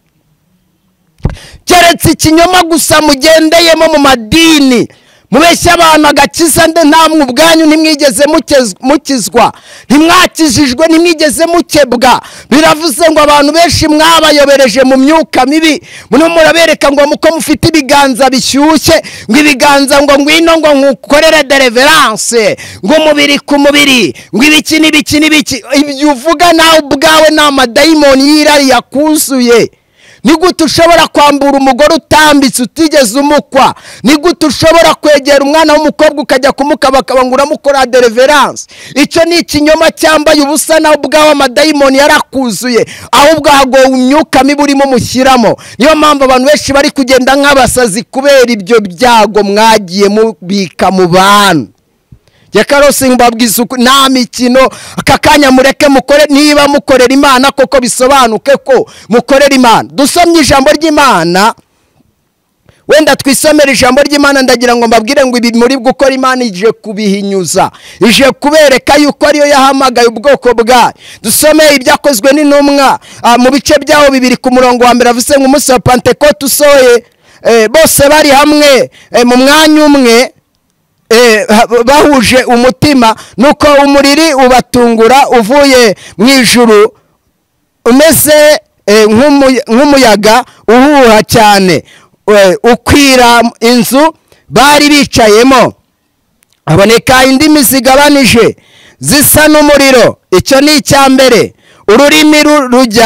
keretse ikinyoma gusa mugendeyemo mu madini. Mubeshya abantu agakiza nde namwe ubwanyu ntimwigeze mukizwa, ntimwakijijwe, ntimwigeze mukebwa. Biravuze ngo abantu benshi mwabayobereje mu myuka mibi. Muno murabereka ngo muko mufite ibiganza bishyushye, ngo ibiganza ngo ngwino ngo nkukorere deliverance, ngo mubiri ku mubiri, ngo ibiki n'ibiki n'ibiki. Ibyo uvuga nawe ubwawe ni amadayimoni y'irari yakuzuye. Ni gute ushobora kwambura umugore utambitse utigeze umukwa? Ni gute ushobora kwegera umwana w'umukobwa ukajya kumukabakaba ngo uramukora deliverance? Icyo ni ikinyoma cyambaye ubusa, nawe ubwawe amadayimoni yarakuzuye, ahubwo hagowe imyuka mibi urimo mushyiramo. Niyo mpamvu abantu benshi bari kugenda nk'abasazi kubera ibyo byago mwagiye mubika mu bantu. Yakarosi mbabwiza nta mikino. Aka kanya mureke mukore, niba mukorera Imana koko bisobanuke ko mukorera Imana. Dusomye ijambo ry'Imana, wenda twisomera ijambo ry'Imana. Ndagira ngo mbabwire ngo ibi muri gukora Imana ije kubihinyuza, ije kubereka yuko ariyo yahamagaye ubwoko bwayo. Dusomeye ibyakozwe n'intumwa mu bice byaho bibiri ku murongo wa mbere. Avuze ngo umunsi wa Pentekote usoye, bose bari hamwe mu mwanya umwe, bahuje umutima, nuko umuriri ubatungura uvuye mu ijuru umeze nk'umuyaga uhuha cyane, ukwira inzu bari bicayemo. Haboneka indimi zigabanije zisa n'umuriro. Icyo ni icya mbere. Ururimi rujya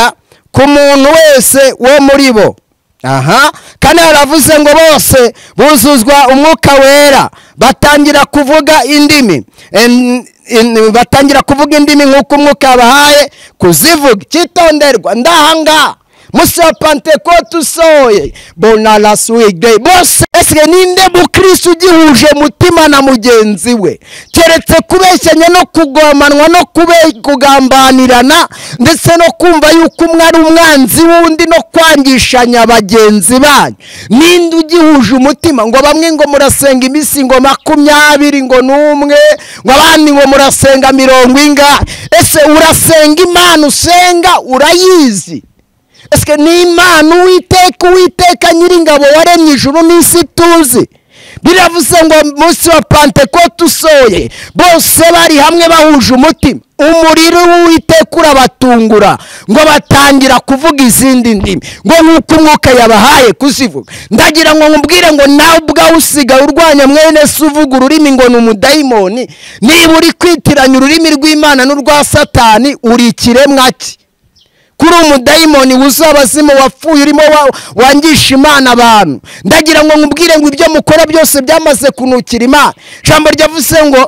ku muntu wese wo muri bo. Aha, kandi yaravuze ngo bose buzuzwa umwuka wera batangira kuvuga indimi. En, in, batangira kuvuga indimi nk'uko umwuka yabahaye kuzivuga. Kitonderwa ndahanga musi wa Pentekote usohoye bonala swigde bose. Ese ninde mukristo ugihuje mutima na mugenzi we keretse kubeshyanya no kugomanwa no kugambanirana ndetse no kumva yuko umwe ari umwanzi wundi no kwangishanya bagenzi banyu? Ninde ugihuje umutima? Ngo bamwe ngo murasenga imisi ngo makumyabiri ngo numwe, ngo abandi ngo murasenga mirongo inga. Ese urasenga Imana usenga urayizi? Eske ni Imana Uwiteka Uwiteka Nyiringabo waremye ijuru n'isi tuzi? Biravuze ngo munsi wa Pentekote usohoye bose bari hamwe bahuje umutima, umuriro w'Uwiteka urabatungura ngo batangira kuvuga izindi ndimi ngo nk'uko umwuka yabahaye kuzivuga. Ndagira ngo nkubwire ngo nawe ubwawe usigaye urwanya mwene se uvuga ururimi ngo ni umudayimoni. Niba uri kwitiranya ururimi rw'Imana n'urwa Satani uri ikiremwa ki? Kuri umudayimoni wuzuye abazimu wapfuye urimo wangisha Imana abantu. Ndagira ngo nkubwire ngo ibyo mukora byose byamaze kunukira Imana. Jambo ryavuze ngo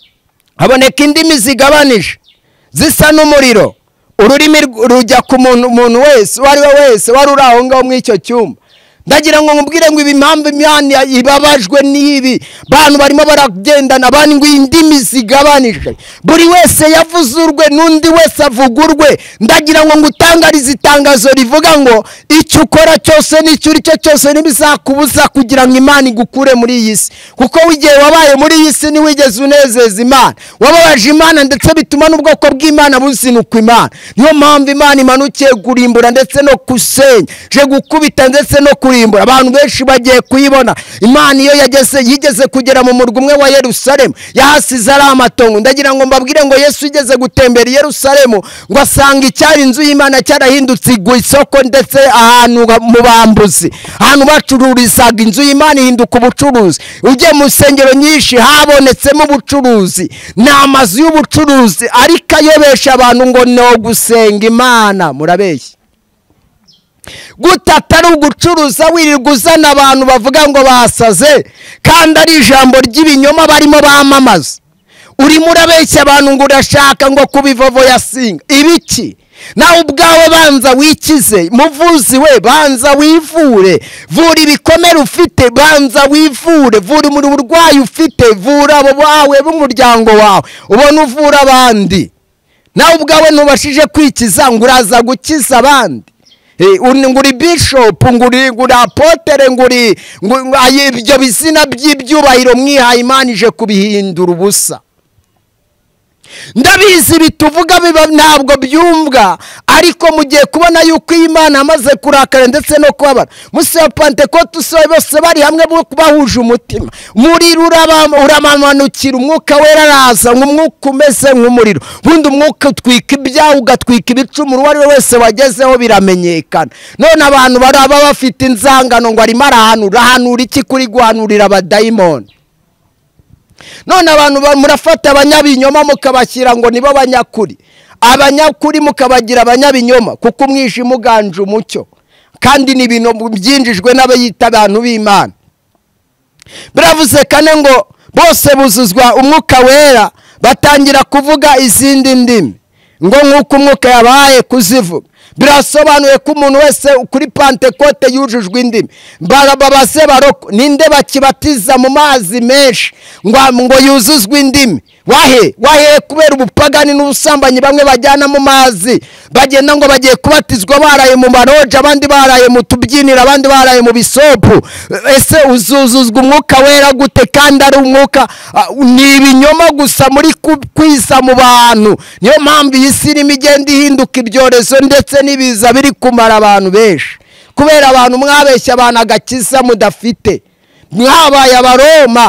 haboneka indimi zigabanije zisa n'umuriro, ururimi rujya ku muntu umuntu wese wari we wese wari uri aho ngaho muri icyo cyumba. Ndagira ngo nkubwire ngo ibimpamvu Imana ibabajwe n'ibi bantu barimo baragendana abandi ngo indimi zigabanije, buri wese yavuze urwe n'undi wese avugurwe. Ndagira ngo ngutangarize itangazo rivuga ngo icyo ukora cyose n'icyo uri cyo cyose ntibizakubuza kugira ngo Imana igukure muri iyi si, kuko wigiye wabaye muri iyi si ntiwigeze unezeza Imana, wababaje Imana ndetse bituma n'ubwoko bw'Imana buzinukwa Imana. Niyo mpamvu Imana imanukiye kurimbura ndetse no kusenya, je gukubita ndetse no kuri abantu benshi bagiye kuyibona. Imana iyo yageze yigeze kugera mu murwa umwe wa Yerusalemu yahasize ari amatongo. Ndagira ngo mbabwire ngo Yesu yigeze gutembera i Yerusalemu ngo asanga icyari inzu y'Imana cyarahindutse isoko ndetse ahantu mu bambuzi, ahantu bacururizaga inzu y'Imana ihinduka ubucuruzi. Ujye mu nsengero nyinshi habonetsemo ubucuruzi, ni amazu y'ubucuruzi ariko ayobesha abantu ngo no gusenga Imana. Murabeshya gutata ari ugucuruza wirirwa uzana abantu bavuga ngo basaze kandi ari ijambo ry'ibinyoma barimo bamamaza. Urimo urabeshya abantu ngo urashaka ngo kubivovo yasinga ibiki? Nawe ubwawe banza wikize, muvuzi we banza wivure, vura ibikomere ufite banza wivure, vura muri burwayi ufite vura abo bawe b'umuryango wawe ubona uvura abandi. Nawe ubwawe ntubashije kwikiza ngo uraza gukiza abandi. Eh nguri bishop nguri nguri apotere nguri ibyo bizina by'ibyubahiro mwihaye Imana ije kubihindura ubusa. Ndabizi bituvuga biba ntabwo byumvwa, ariko mugiye kubona yuko Imana amaze kurakara ndetse no kubabara. Musi wa Pentekote usohoye bose bari hamwe bahuje umutima, umuriro uramanukira, umwuka wera araza nk'umwuka umeze nk'umuriro. Bundi umwuka utwika ibyaha ugatwika ibicumuro, uwo ari we wese wagezeho biramenyekana. None abantu baraba bafite inzangano ngo arimo arahanura. Ahanura iki kuri guhanurira abadayimoni? None abantu murafata abanyabinyoma mukabashyira ngo nibo banyakuri, abanyakuri mukabagira abanyabinyoma kuko umwijima uganje umucyo, kandi ni ibintu byinjijwe n'abayita abantu b'Imana. Biravuze kane ngo bose buzuzwa umwuka wera batangira kuvuga izindi ndimi ngo nk'uko umwuka yabahaye kuzivuga. Birasobanuye ko umuntu wese kuri Pentekote yujujwe indimi. Babaze baroko ninde bakibatiza mu mazi menshi ngo ngo yuzuzwe indimi? Wahe wahe kubera ubupagani n'ubusambanyi bamwe bajyana mu mazi bagenda ngo bagiye kubatizwa baraye mu maroja, abandi baraye mu tubyinira, abandi baraye mu bisopu. Ese uzuzuzwa umwuka wera gute kandi ari umwuka ni ibinyoma gusa muri kwiza mu bantu? Niyo mpamvu iyi si irimo igenda ihinduka ibyorezo ndetse n'ibiza biri kumara abantu benshi, kubera abantu mwabeshya abantu agakiza mudafite. Mwabaye abaroma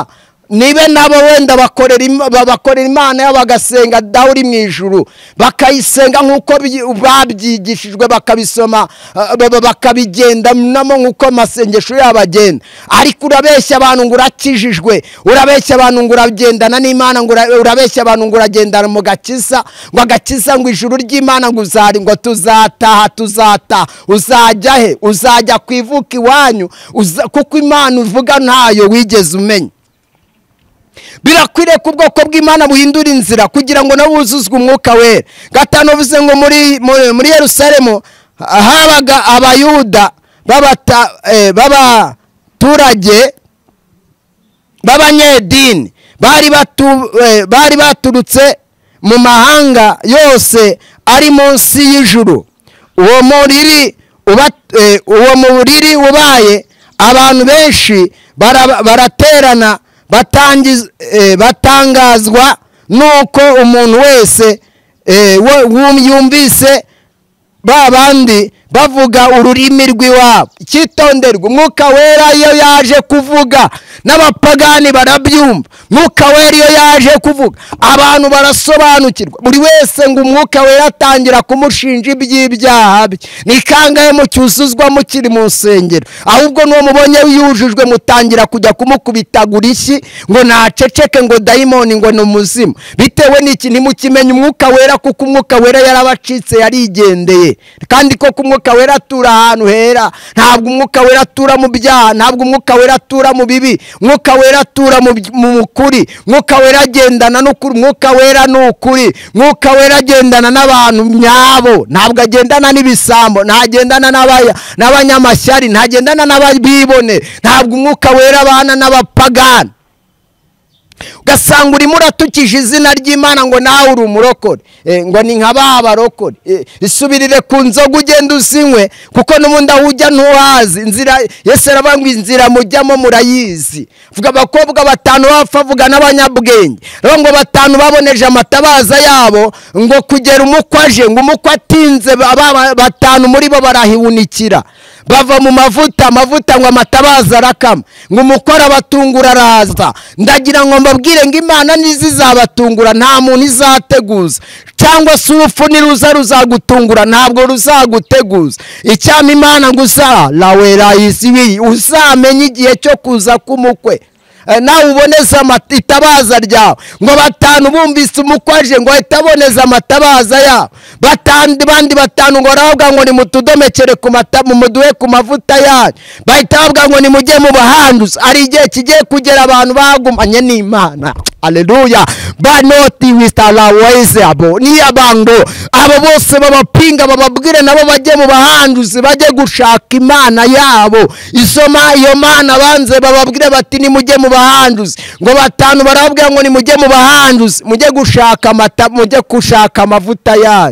nibe nabo wenda bakorera bakorera Imana yabo bagasenga dawe uri mu ijuru bakayisenga nk'uko babyigishijwe bakabisoma bakabigenda namo nk'uko amasengesho yabagenda ariko urabeshya abantu ngo urakijijwe urabeshya abantu ngo uragendana n'Imana ngo urabeshya abantu ngo uragendana mu gakiza ngo agakiza ngo ijuru ry'Imana ngo uzari ngo tuzataha tuzataha uzajya he uzajya kwivuka iwanyu kuko Imana uvuga ntayo wigeze umenya. Birakwiriye ku bwoko bw'Imana buhindura inzira kugira ngo nabo buzuzwe umwuka wera. Gatano bivuze ngo muri muri Yerusalemu habaga abayuda babata baba turage babanyedini bari batu bari baturutse mu mahanga yose ari munsi y'ijuru. Uwo muriri uba uwo muriri ubaye abantu benshi baraterana batangazwa nuko umuntu wese yumvise babandi bavuga ururimi rw'iwabo. Cyitonderwa umwuka wera iyo yaje kuvuga n'abapagani barabyumva. Mwuka wera iyo yaje kuvuga abantu barasobanukirwa. Buri wese ngo umwuka wera atangira kumushinja iby'ibyaha bye. Ni kangahe mu cyuzuzwa mukiri mu nsengero ahubwo no mubonye yujujwe mutangira kujya kumukubitagura ishyi ngo naceceke ngo dayimoni ngo no muzima bitewe n'iki ntimukimenya umwuka wera kuko umwuka wera yarabacitse yarigendeye kandi ko umwuka wera atura ahantu hera. Ntabwo umwuka wera atura mu byaha, ntabwo umwuka wera atura mu bibi, umwuka wera atura mu kuri, umwuka wera agendana n'ukuri, umwuka wera n'ukuri, umwuka wera agendana n'abantu nyabo, ntabwo agendana n'ibisambo, ntagendana n'abanyamashyari, ntagendana n'ababibone, ntabwo umwuka wera abana n'abapagani. Ugasanga urimo uratukije izina ry'Imana ngo nawe uri umurokore ngo ni nka ba barokore. Isubirire ku nzoga ugenda uzinywe kuko n'ubundi aho ujya ntuhazi. Inzira Yesu aravuga ngo inzira mujyamo murayizi. Vuga abakobwa batanu bapfa vuga n'abanyabwenge ngo batanu baboneje amatabaza yabo ngo kugera umukwaje ngo umukwa atinze batanu muri bo barahiwunikira bava mu mavuta amavuta ngo amatabaza arakama ngo umukora abatungura araza. Ndagira ngo mbabwire ngo Imana nizizabatungura nta muntu izateguza cyangwa se urupfu niruza ruzagutungura ntabwo ruzaguteguza. Icyama Imana ngo uza lawera isiwi uzamenye igihe cyo kuza k'umukwe nawe uboneza amatabaza ryawe ngo batanu bumvise umukwaje ngo itaboneza amatabaza yabo batandi bandi batanu ngo ravuga ngo ni mutudomekere ku matamu muduhe ku mavuta yanyu bahita bavuga ngo ni mujye mu bahanduza. Ari igihe kigiye kugera abantu bagumanye n'Imana. Haleluya. Banoti wistala wese abo ni abango abo bose babapinga bababwire nabo bajye mu bahanduzi bajye gushaka Imana yabo. Isoma iyo Mana banze bababwire bati ni mujye mu bahanduzi ngo batanu barabwira ngo ni mujye mu bahanduzi mujye gushaka amata mujye gushaka amavuta yanyu.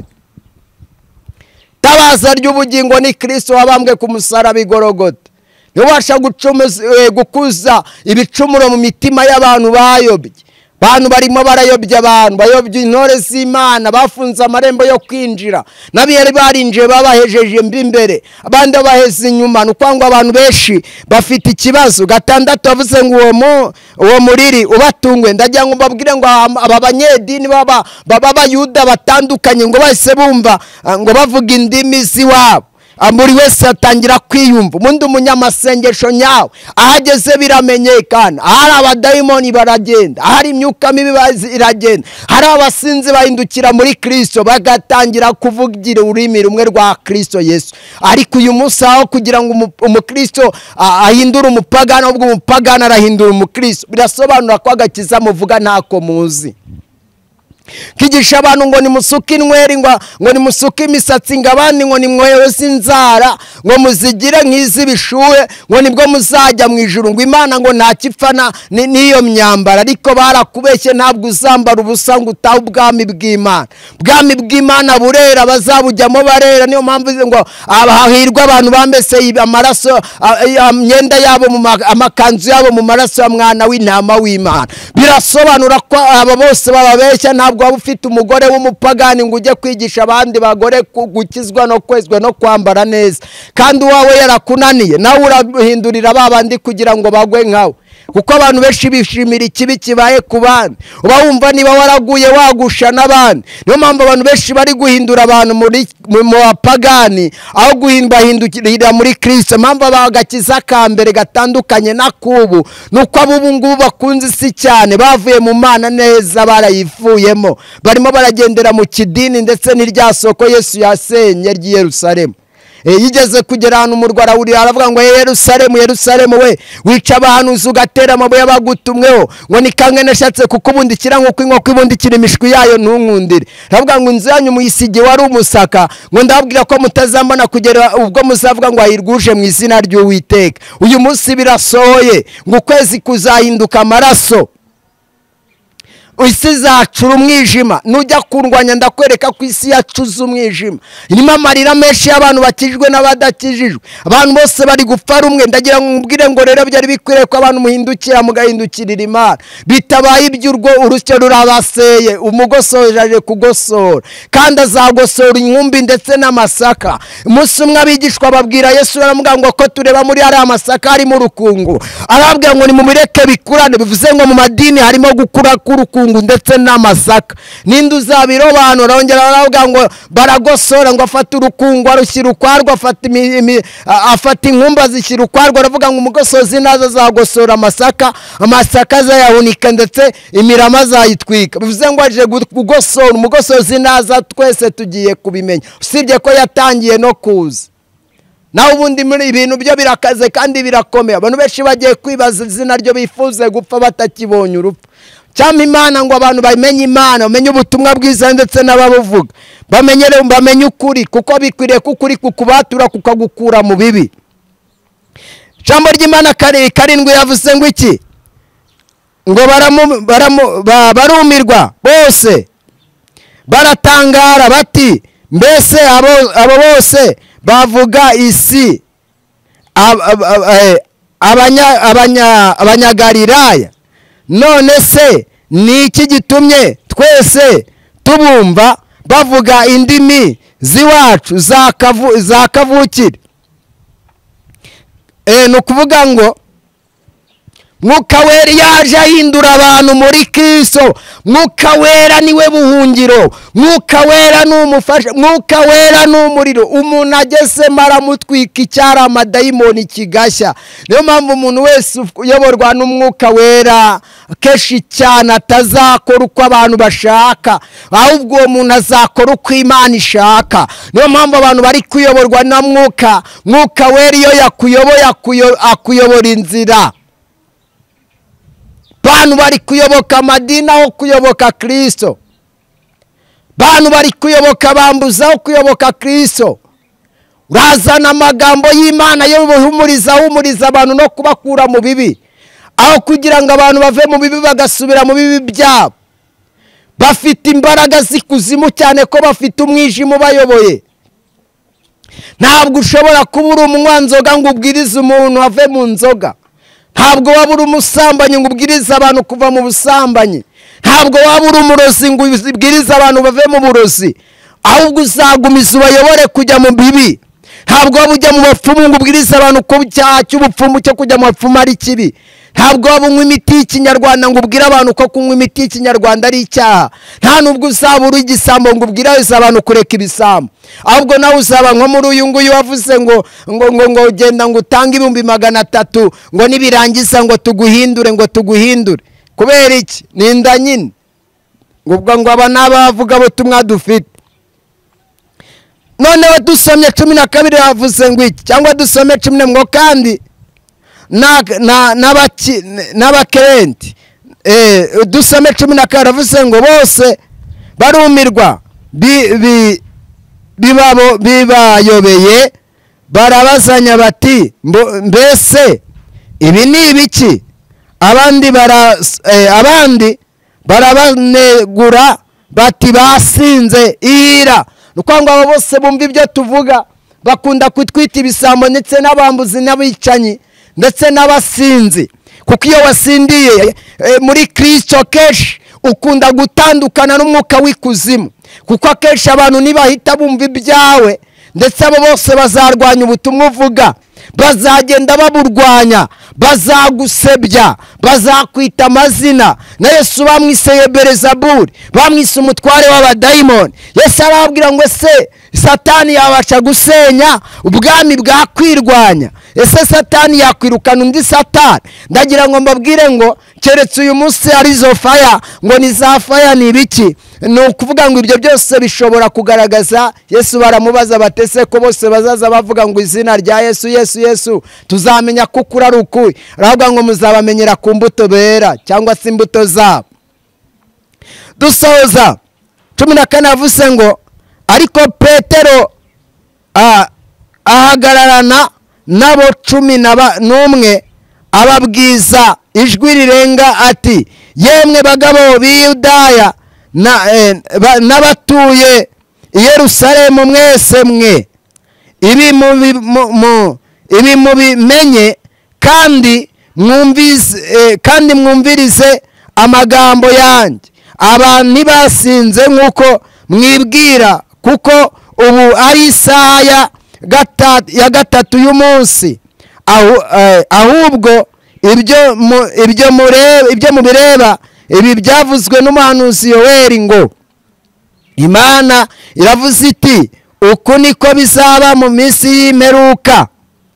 Tabaza ry'ubugingo ni Kristo wabambwe ku musaraba igorogota. Yobasha gukuza ibicumuro mu mitima y'abantu bayobye. Bantu barimo barayobya abantu bayobya intore z'Imana bafunze amarembo yo kwinjira nabiyari barinje babahejeje mbimbere abandi baheze inyuma nuko ngo abantu benshi bafite ikibazo. Gatandatu bavuze ngo uwo mu uwo muriri ubatungwe. Ndagira ngo mbabwire ngo aba banyedini baba baba bayuda batandukanye ngo bahise bumva ngo bavuga indimi ziwabo. Muri wese atangira kwiyumva umuntu umunyamasengesho nyawe ahageze biramenyekana. Hari abadayimoni baragenda, hari imyuka mibi iragenda, hari abasinzi bahindukira muri Kristo bagatangira kuvugira ururimi rumwe rwa Kristo Yesu. Ariko uyu munsi aho kugira ngo umukristo ahindure umupagana ubwo umupagana arahindura umukristo birasobanura ko agakiza muvuga ntako muzi. Kigisha abantu ngo ni musuke inweri ngo ngo ni musuke imisatsi ngabandi ngo ni mwewe sinzara ngo muzigire nk'izi bishuhe ngo nibwo muzajya mu ijuru ngo Imana ngo nta kipfana niyo myambara. Ariko barakubeshye ntabwo uzambara ubusa ngo utahe ubwami bw'Imana. Ubwami bw'Imana burera bazabujyamo barera. Niyo mpamvu ngo abahirwa abantu bambese amaraso imyenda yabo mu amakanzu yabo mu maraso ya mwana w'intama w'Imana. Birasobanura ko aba bose bababeshya ntabwo waba ufite umugore w'umupagani ngo ujye kwigisha abandi bagore gukizwa no kwezwa no kwambara neza kandi wawe yarakunaniye nawe urahindurira babandi kugira ngo bagwe nkawe. kuko abantu benshi bishimira ikibi kibaye ku bandi, uba wumva niba waraguye wagusha n'abandi. Niyo mpamvu abantu benshi bari guhindura abantu muri mu bapagani aho guhindurira muri Kristo. Mpamvu abagakiza ka mbere gatandukanye na kubu nuko abubu ngubu bakunze isi cyane, bavuye mu Mana neza barayivuyemo, barimo baragendera mu kidini ndetse n'irya soko Yesu yasenye ry'i Yerusalemu. Yigeze kugera ahantu umurwa arawurira aravuga ngo Yerusalemu Yerusalemu we wica abahanuzi ugatera amabuye abagutumweho, ngo ni kange nashatse kukubundikira nk'uko inkoko ibundikira imishwi yayo ntunkundire. Aravuga ngo inzu yanyu muyisige wari umusaka, ngo ndababwira ko mutazambona kugera ubwo muzavuga ngo ayirwuje mu izina ry'Uwiteka. Uyu munsi birasohoye ngo ukwezi kuzahinduka amaraso, isi zacura umwijima. Nujya kurwanya ndakwereka ko isi yacuze umwijima, irimo amarira menshi y'abantu bakijwe n'abadakijijwe, abantu bose bari gupfa rumwe. Ndagira ngo mbwire ngo rero byari bikwiriye ko abantu muhindukira mugahindukirira Imana, bitabaye iby'urwo urusyo rurabaseye, umugosoje aje kugosora kandi azagosora inkumbi ndetse n'amasaka. Umunsi umwe abigishwa babwira Yesu baramubwira ngo ko tureba muri ari amasaka harimo urukungu, arababwira ngo ni mu mireke bikurane, bivuze ngo mu madini harimo gukura k'urukungu ndetse n'amasaka. Ninde uzabirobanura? Arongera aravuga ngo baragosora, ngo afata urukungu arushyira ukwarwo, afata afata inkumba zishyira ukwarwo. Aravuga ngo umugosozi naza azagosora amasaka, amasaka azayahunika ndetse imirama azayitwika. Bivuze ngo aje kugosora. Umugosozi naza twese tugiye kubimenya, usibye ko yatangiye no kuza. Naho ubundi muri ibintu byo birakaze kandi birakomeye. Abantu benshi bagiye kwibaza izina ryo bifuze gupfa batakibonye urupfu. Cyama Imana ngo abantu bamenye Imana, bamenye ubutumwa bwiza ndetse n'ababuvuga, bamenyere bamenye ukuri, kuko bikwiriye kukuri kukubatura kukagukura mu bibi. Jambo ry'Imana karindwi yavuze ngo iki? Ngo baramu baramu barumirwa bose baratangara bati mbese abo abo bose bavuga isi abanya abanya abanyagalilaya, none se ni iki gitumye twese tubumva bavuga indimi ziwacu za kavukire? Eh, no kuvuga ngo Mwuka Wera yaje ahindura abantu muri Kristo. Mwuka Wera niwe buhungiro, Mwuka Wera n'umufasha, Mwuka Wera n'umuriro. Umuntu ageze maramutwika icyara amadayimoni kigashya. Niyo mpamvu umuntu wese uyoborwa n'Umwuka Wera keshi cyane atazakora uko abantu bashaka, ahubwo uwo muntu azakora uko Imana ishaka. Niyo mpamvu abantu bari kuyoborwa na Mwuka Mwuka Wera iyo yakuyoboye akuyobora inzira. Bantu bari kuyoboka amadini aho kuyoboka Kristo, bantu bari kuyoboka bambuza aho kuyoboka Kristo. Urazana amagambo y'Imana yo buhumuriza humuriza abantu no kubakura mu bibi, aho kugira ngo abantu bave mu bibi bagasubira mu bibi byabo. Bafite imbaraga zikuzimu cyane ko bafite umwijima bayoboye. Ntabwo ushobora kubura umunywanzoga ngo ubwirize umuntu ave mu nzoga. Ntabwo wabura umusambanyi ngo ubwirize abantu kuva mu busambanyi. Ntabwo wabura umurozi ngo ubwirize abantu bave mu burozi, ahubwo uzagumiza ubayobore kujya mu bibi. Ntabwo waba ujya mu bapfumu ngo ubwirize abantu ko icyaha cy'ubupfumu cyo kujya mu bapfumu ari kibi. Ntabwo waba unywa imiti y'Ikinyarwanda ngo ubwire abantu ko kunywa imiti y'Ikinyarwanda ari icyaha. Nta nubwo uzabura igisambo ngo ubwire abantu kureka ibisambo, ahubwo nawe uzaba nko muri uyu nguyu wavuze ngo ngo ngo ngo genda ngo utange ibihumbi magana atatu ngo nibirangiza ngo tuguhindure ngo tuguhindure. Kubera iki? Ninda nyine ubwo ngo aba n'abavuga butumwa dufite. Noneho dusomye cumi na kabiri yavuze ngo iki, cyangwa dusome cumi ngo kandi na na nabaki n'abakerenti eh dusome cumi na kabiri yavuze ngo bose barumirwa bi bibabo bibayobeye barabazanya bati mbese ibi ni ibiki? Abandi bara eh, abandi barabanegura bati basinze ira. Nuko ngo abo bose bumva ibyo tuvuga bakunda kutwita ibisambo ndetse n'abambuzi n'abicanyi ndetse n'abasinzi, kuko iyo wasindiye e, muri Kristo keshi ukunda gutandukana n'umwuka w'ikuzimu, kuko akenshi abantu nibahita bumva ibyawe ndetse abo bose bazarwanya ubutumwa uvuga. bazagenda baburwanya, bazagusebya, bazakwita amazina. Na Yesu bamwiseye Belezebuli, bamwise umutware w'abadayimoni. Yesu arababwira ngo ese Satani yabasha gusenya ubwami bwakwirwanya? Ese Satani yakwirukana undi Satani? Ndagira ngo mbabwire ngo keretse uyu munsi ari zo faya, ngo ni za faya ni ibiki? Ni ukuvuga ngo ibyo byose bishobora kugaragaza. Yesu baramubaza batese ko bose bazaza bavuga ngo izina rya Yesu Yesu Yesu, tuzamenya ko ukuri ari ukuri. Aravuga ngo muzabamenyera ku mbuto bera cyangwa se imbuto zabo. Dusoza cumi na kane yavuze ngo ariko Petero ahagararana nabo cumi n'umwe ababwiza ijwi rirenga ati, yemwe bagabo b'i Yudaya n'abatuye i Yerusalemu mwese mwe, ibi mubimenye kandi mwumvirize amagambo yanjye. Aba ntibasinze nk'uko mwibwira, kuko ubu ari isaha ya gatatu y'umunsi. Ahubwo ibyo mubireba ibi byavuzwe n'umuhanuzi Yoweli ngo, Imana iravuze iti, uku niko bizaba mu minsi y'imperuka,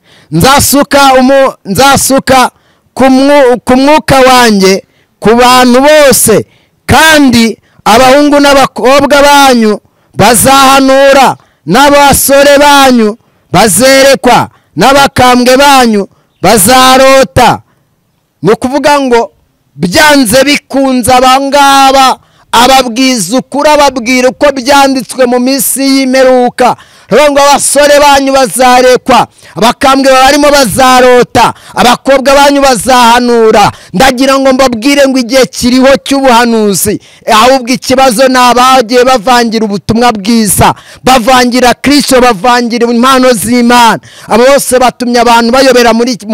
nzasuka ku mwuka wanjye ku bantu bose, kandi abahungu n'abakobwa banyu bazahanura, n'abasore banyu bazerekwa, n'abakambwe banyu bazarota. Ni ukuvuga ngo byanze bikunze abangaba ababwiza ukuri, ababwira uko byanditswe mu minsi y'imperuka. Ngo abasore banyu bazarekwa, abakambwe barimo bazarota, abakobwa banyu bazahanura. Ndagira ngo mbabwire ngo igihe kiriho cy'ubuhanuzi, ahubwo ikibazo ni abagiye bavangira ubutumwa bwiza, bavangira Kristo, bavangira impano z'Imana. Abo bose batumye abantu bayobera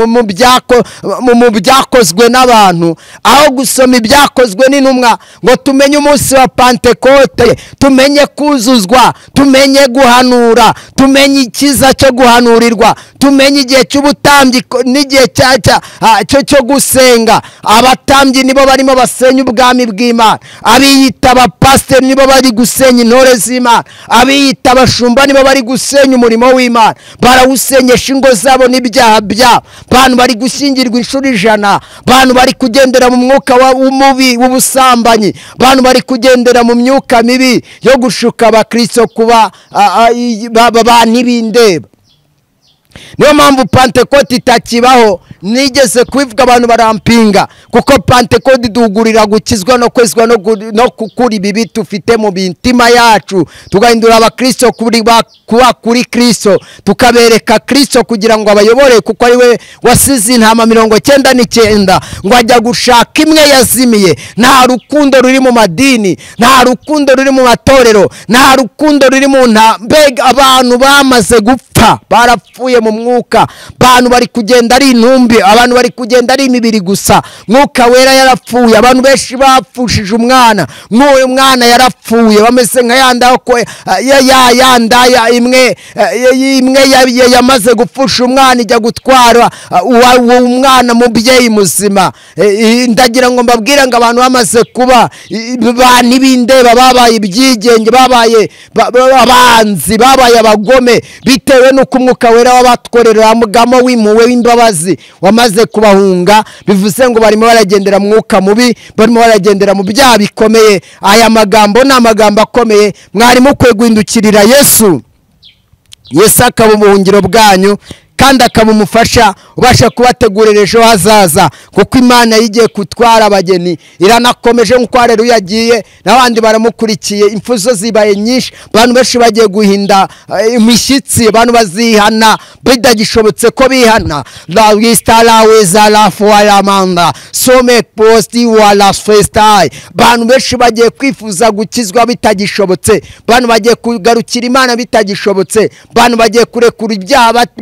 mu byakozwe n'abantu, aho gusoma ibyakozwe n'intumwa ngo tumenye umunsi wa Pentekote, tumenye kuzuzwa, tumenye guhanura, tumenye ikiza cyo guhanurirwa, tumenye igihe cy'ubutambyi n'igihe cyo gusenga. Abatambyi nibo barimo basenya ubwami bw'Imana, abiyita abapasiteri nibo bari gusenya intore z'Imana, abiyita abashumba nibo bari gusenya umurimo w'Imana, barawusenyesha ingo zabo n'ibyaha byabo. Abantu bari gushyingirwa inshuro ijana, abantu bari kugendera mu mwuka w'umubi w'ubusambanyi, abantu bari kugendera mu myuka mibi yo gushuka abakristo kuba ba ntibindeba. Niyo mpamvu Pentekote itakibaho. Nigeze kubivuga abantu barampinga, kuko Pentekote idugurira gukizwa no kwezwa no kukura ibibi tufite mu mitima yacu, tugahindura abakristo kuba kuri Kristo, tukabereka Kristo kugira ngo abayobore, kuko ari we wasize intama mirongo cyenda n'icyenda ngo ajya gushaka imwe yazimiye. Nta rukundo ruri mu madini, nta rukundo ruri mu matorero, nta rukundo ruri mu mbega. Abantu bamaze gupfa, barapfuye mu mwuka, abantu bari kugenda ari intumbi, abantu bari kugenda ari imibiri gusa. Mwuka wera yarapfuye, abantu benshi bapfushije umwana, n'uwo mwana yarapfuye, bameze nka yanda ko ya yanda ya imwe imwe yamaze gupfusha umwana ijya gutwara uwo umwana mubyeyi muzima. Ndagira ngo mbabwire ngo abantu bamaze kuba ba ntibindeba, babaye ibyigenge, babaye abanzi, babaye abagome, bitewe n'uko umwuka wera wabatworera mugamo w'impuhwe w'imbabazi wamaze kubahunga. Bivuze ngo barimo baragendera mu mwuka mubi, barimo baragendera mu byaha bikomeye. Aya magambo ni amagambo akomeye. Mwari mukwiye guhindukirira Yesu. Yesu akaba ubuhungiro bwanyu, kandi akaba umufasha ubasha kubategurira ejo hazaza, kuko Imana yigiye kutwara abageni, iranakomeje nk'uko Haleluya yagiye, n'abandi baramukurikiye. Impfu zo zibaye nyinshi, abantu benshi bagiye guhinda imishyitsi, abantu bazihana bidagishobotse ko bihana. La wistala weza la fuala manda some posti wala festai. Abantu benshi bagiye kwifuza gukizwa bitagishobotse, abantu bagiye kugarukira Imana bitagishobotse, abantu bagiye kurekura ibyaha bitagishobotse.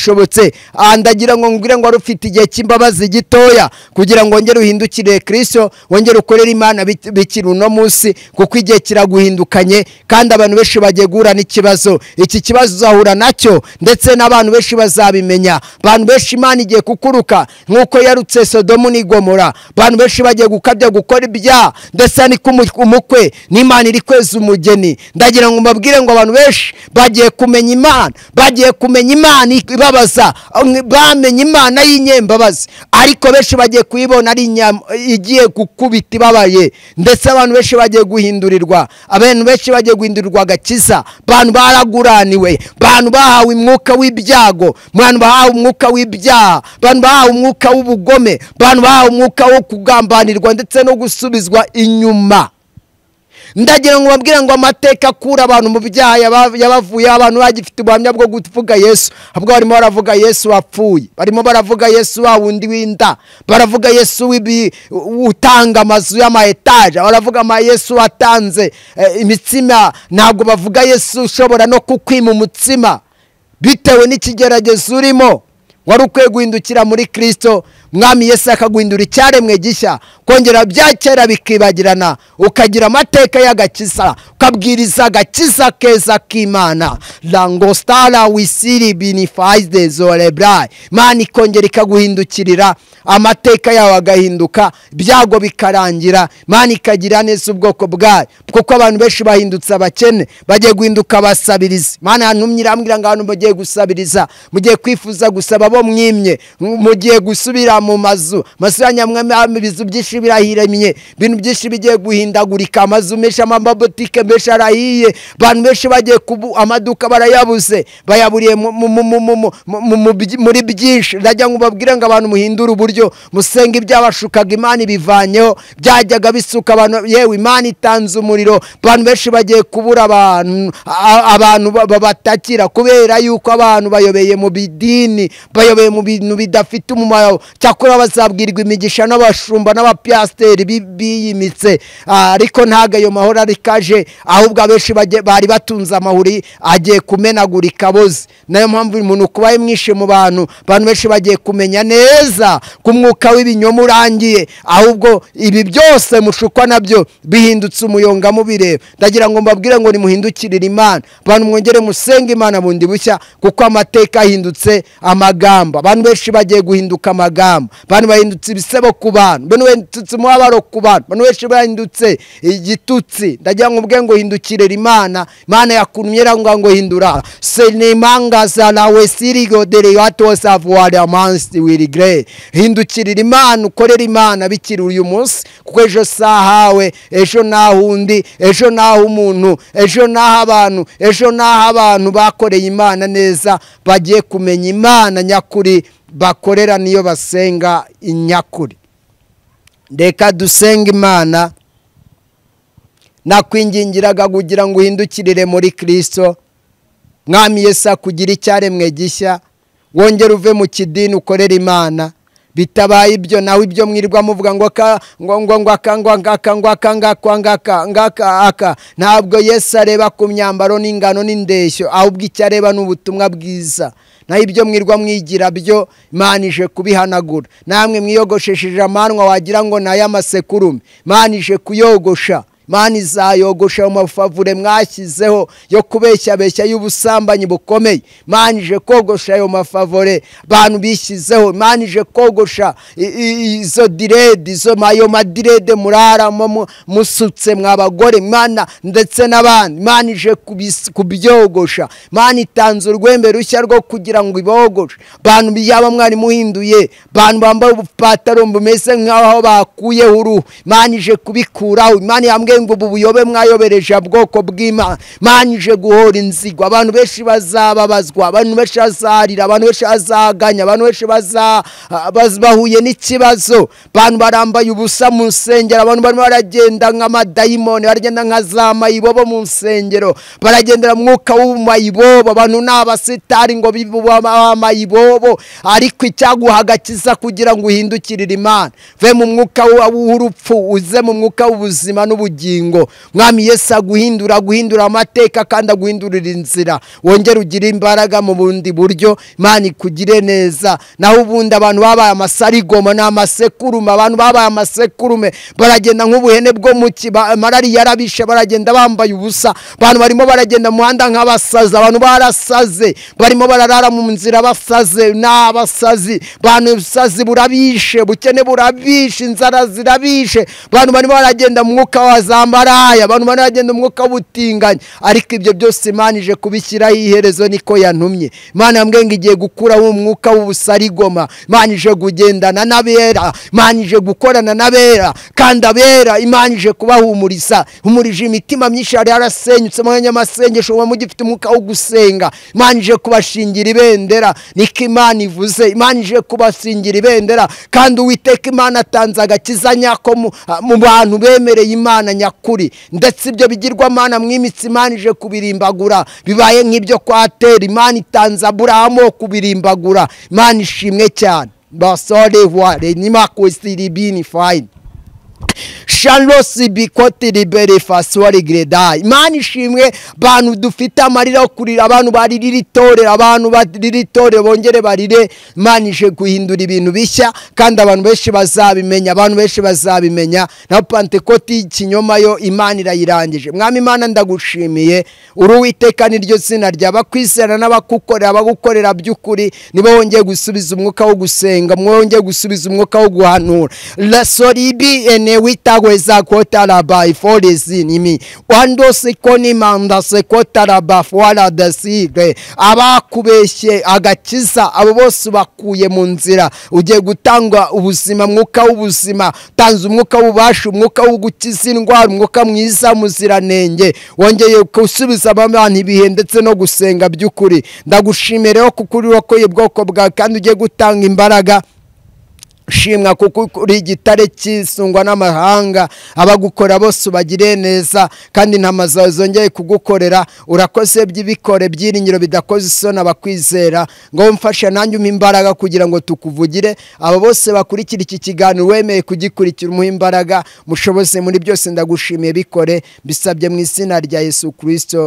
bishobotse. Ndagira ngo ngwire ngo rufite igihe cy'imbabazi gitoya kugira ngo wongere uhindukire Kristo, wongere ukorera Imana bikiri uno munsi, kuko igihe kiraguhindukanye kandi abantu benshi bagiye guhura n'ikibazo. Iki kibazo uzahura nacyo ndetse n'abantu benshi bazabimenya. Abantu benshi Imana igiye kukuruka nk'uko yarutse Sodomu n'i Gomora. Abantu benshi bagiye gukabya gukora ibyaha ndetse ni kumukwe n'Imana iri kweza umugeni. Ndagira ngo mbabwire ngo abantu benshi bagiye kumenya Imana, bagiye kumenya Imana ibabaza, bamenye Imana y'inyembabazi, ariko benshi bagiye kuyibona ari igiye gukubita ibabaye. Ndetse abantu benshi bagiye guhindurirwa, abantu benshi bagiye guhindurirwa agakiza. Abantu baraguraniwe, abantu bahawe umwuka w'ibyago, abantu bahawe umwuka w'ibyaha, abantu bahawe umwuka w'ubugome, abantu bahawe umwuka wo kugambanirwa ndetse no gusubizwa inyuma. Ndagira ngo babwire ngo amateka akura abantu mu byaha yabavuye, abantu bagifite ubuhamya bwo kuvuga Yesu, ahubwo barimo baravuga Yesu wapfuye, barimo baravuga Yesu wa wundi winda, baravuga Yesu utanga amazu y'ama etaje, baravuga ama Yesu watanze imitsima. Ntabwo bavuga Yesu ushobora no kukwima umutsima bitewe n'ikigeragezo urimo. Wari ukwiye guhindukira muri Kristo, Mwami Yesu akaguhindura icyaremwe gishya, kongera bya kera bikibagirana, ukagira amateka y'agakiza, ukabwiriza agakiza keza k'Imana. Langostala wisiri binifies de zorebrai. Imana ikongera ikaguhindukirira, amateka yawe agahinduka, ibyago bikarangira, Imana ikagira neza ubwoko bwayo. Kuko abantu benshi bahindutse abakene, bagiye guhinduka abasabirizi. Imana yantumye irambwira ngo abantu bagiye gusabiriza, mugiye kwifuza gusaba bo mwimye, mugiye gusubira mu mazu mazu ya nyamwami, ibizu byinshi birahiremye, ibintu byinshi bigiye guhindagurika, amazu menshi, amabotike menshi arahiye, abantu benshi bagiye kubu, amaduka barayabuze, bayaburiye muri byinshi. Ndajya ngo babwire ngo abantu muhindura uburyo musenga ibyabashukaga Imana ibivanyeho, byajyaga bisuka abantu. Yewe Imana itanze umuriro, abantu benshi bagiye kubura abantu abantu babatakira, kubera yuko abantu bayobeye mu bidini, bayobeye mu bintu bidafite umumaro. Cyakora bazabwirwa imigisha n'abashumba n'abapasteri biyimitse, ariko ntago ayo mahoro arikaje, ahubwo abenshi bari batunze amahuri agiye kumenagurika boze. Nayo mpamvu umuntu kubaye mwinshi mu bantu, abantu benshi bagiye kumenya neza ku mwuka w'ibinyoma urangiye, ahubwo ibi byose mushukwa nabyo bihindutse umuyonga mubireba. Ndagira ngo mbabwire ngo nimuhindukirire Imana, abantu mwongere musenga Imana bundi bushya, kuko amateka ahindutse amagambo. Abantu benshi bagiye guhinduka amagambo, abantu bahindutse ibisebo ku bantu, abantu bahindutse umubabaro ku bantu, abantu benshi bahindutse igitutsi. Ndagira ngo mbwe ngo hindukirire Imana. Imana yakunumye ngo ngo hindura senemangaza lawe sirigo dere wato savoir amansi wirigre. Hindukirire Imana, ukorera Imana bikiri uyu munsi, kuko ejo sahawe, ejo nahundi, ejo naho umuntu, ejo naho abantu, ejo naho abantu bakoreye Imana neza, bagiye kumenya Imana nyakuri bakorera niyo basenga inyakuri. Reka dusenga Imana. Nakwingingiraga kugira ngo uhindukirire muri Kristo, Mwami Yesu akugira icyaremwe gishya, wongere uve mu kidini ukorera Imana. Bitabaye ibyo nawe ibyo mwirwa muvuga ngo ka ngo ngo ngo akangwa ngakangwa kangakwa ngaka ngaka aka, ntabwo Yesu areba ku myambaro n'ingano n'indeshyo, ahubwo icyo areba n'ubutumwa bwiza. Na ibyo mwirwa mwigira byo Imana ije kubihanagura. Namwe mwiyogoshesheje amanwa wagira ngo nayo amasekurume, Imana ije kuyogosha. Imana izayogosha mu mafavure mwashyizeho yo kubeshya beshya y'ubusambanyi bukomeye. Imana ije kogosha ayo mafavore abantu bishyizeho. Imana ije kogosha izo direde, izo mayo madirede murara musutse mwabagore, Imana ndetse n'abandi. Imana ije kubyogosha. Imana itanze urwembe rushya rwo kugira ngo ibogoshe. Abantu yaba mwari muhinduye, abantu bambaye ubupataro bumeze nk'aho bakuyeho uruhu, Imana ije kubikuraho. Imana yambwiye ngo ubu buyobe mwayobereje bwoko bw'Imana, Imana ije guhora inzigo. Abantu benshi bazababazwa, abantu benshi bazarira, abantu benshi bazaganya, abantu benshi bahuye n'ikibazo. Abantu barambaye ubusa mu nsengero, abantu barimo baragenda nk'amadayimoni, baragenda nka za mayibobo mu nsengero, baragendera mwuka w'umayibobo. Abantu ni abasitari ngo bibuba mayibobo, ariko icyaguha agakiza kugira ngo uhindukirire Imana, ve mu mwuka w'urupfu uze mu mwuka w'ubuzima n'ubugingo. ubugingo. Mwami Yesu aguhindura guhindura amateka kandi aguhindurira inzira, wongere ugire imbaraga mu bundi buryo. Imana ikugire neza. Naho ubundi abantu babaye amasarigoma n'amasekurume, abantu babaye amasekurume baragenda nk'ubuhene bwo mu kiba, malari yarabishe baragenda bambaye ubusa. Abantu barimo baragenda mu muhanda nk'abasazi, abantu barasaze barimo bararara mu nzira basaze n'abasazi. Abantu ubusazi burabishe, bukene burabishe, inzara zirabishe. Abantu barimo baragenda mu mwuka wa zambaraya, abantu barimo baragenda mu mwuka w'ubutinganyi. Ariko ibyo byose Imana ije kubishyiraho iherezo, niko yantumye. Imana yambwiye ngo igiye gukuraho umwuka w'ubusarigoma. Imana ije kugendana n'abera, Imana ije gukorana n'abera, kandi abera Imana ije kubahumuriza. Humurije imitima myinshi yari yarasenyutse mu banyamasengesho, uba mugifite umwuka wo gusenga. Imana ije kubashingira ibendera, niko Imana ivuze. Imana ije kubashingira ibendera, kandi Uwiteka Imana atanze agakiza nyako mu bantu bemereye Imana nyakuri. Ndetse ibyo bigirwamana mwimitsi Imana ije kubirimbagura, bibaye nk'ibyo kwa Tera. Imana itanze Aburahamu kubirimbagura. Imana ishimwe cyane. Basore voile ni makosiri bini fine Shanlosi bikoti libere faswari greda. Imana ishimwe bantu dufite amarira yo kurira, abantu baririra itorero, abantu baririra itorero bongere barire. Imana ije guhindura ibintu bishya, kandi abantu benshi bazabimenya, abantu benshi bazabimenya. Na Pentecote y'ikinyoma yo Imana irayirangije. Mwami Imana ndagushimiye, uri Uwiteka niryo zina ry'abakwizera n'abakukorera, abagukorera by'ukuri. Nibo wongeye gusubiza umwuka wo gusenga, mwe wongeye gusubiza umwuka wo guhanura. La soribi ene witagweza kota laba iforezi nimi wando sekoni manda sekota laba fwala dasire. Abakubeshye agakiza abo bose bakuye mu nzira. Ugiye gutanga ubuzima, mwuka w'ubuzima, tanze umwuka w'ubasha, umwuka wo gukiza indwara, umwuka mwiza muziranenge. Wongeye gusubiza abantu ibihe ndetse no gusenga by'ukuri. Ndagushimira kuko uri wakoye ubwoko bwawe, kandi ugiye gutanga imbaraga. Shimwa kuko uri igitare cyisungwa n'amahanga, abagukora bose ubagire neza, kandi intama zawe zongeye kugukorera. Urakoze by'ibikore byiringiro bidakoze isoni abakwizera. Ngo mfashe nanjye umpa imbaraga kugira ngo tukuvugire. Aba bose bakurikira iki kiganiro wemeye kugikurikira, umuha imbaraga, mushoboze muri byose. Ndagushimiye bikore, bisabye mu izina rya Yesu Kristo.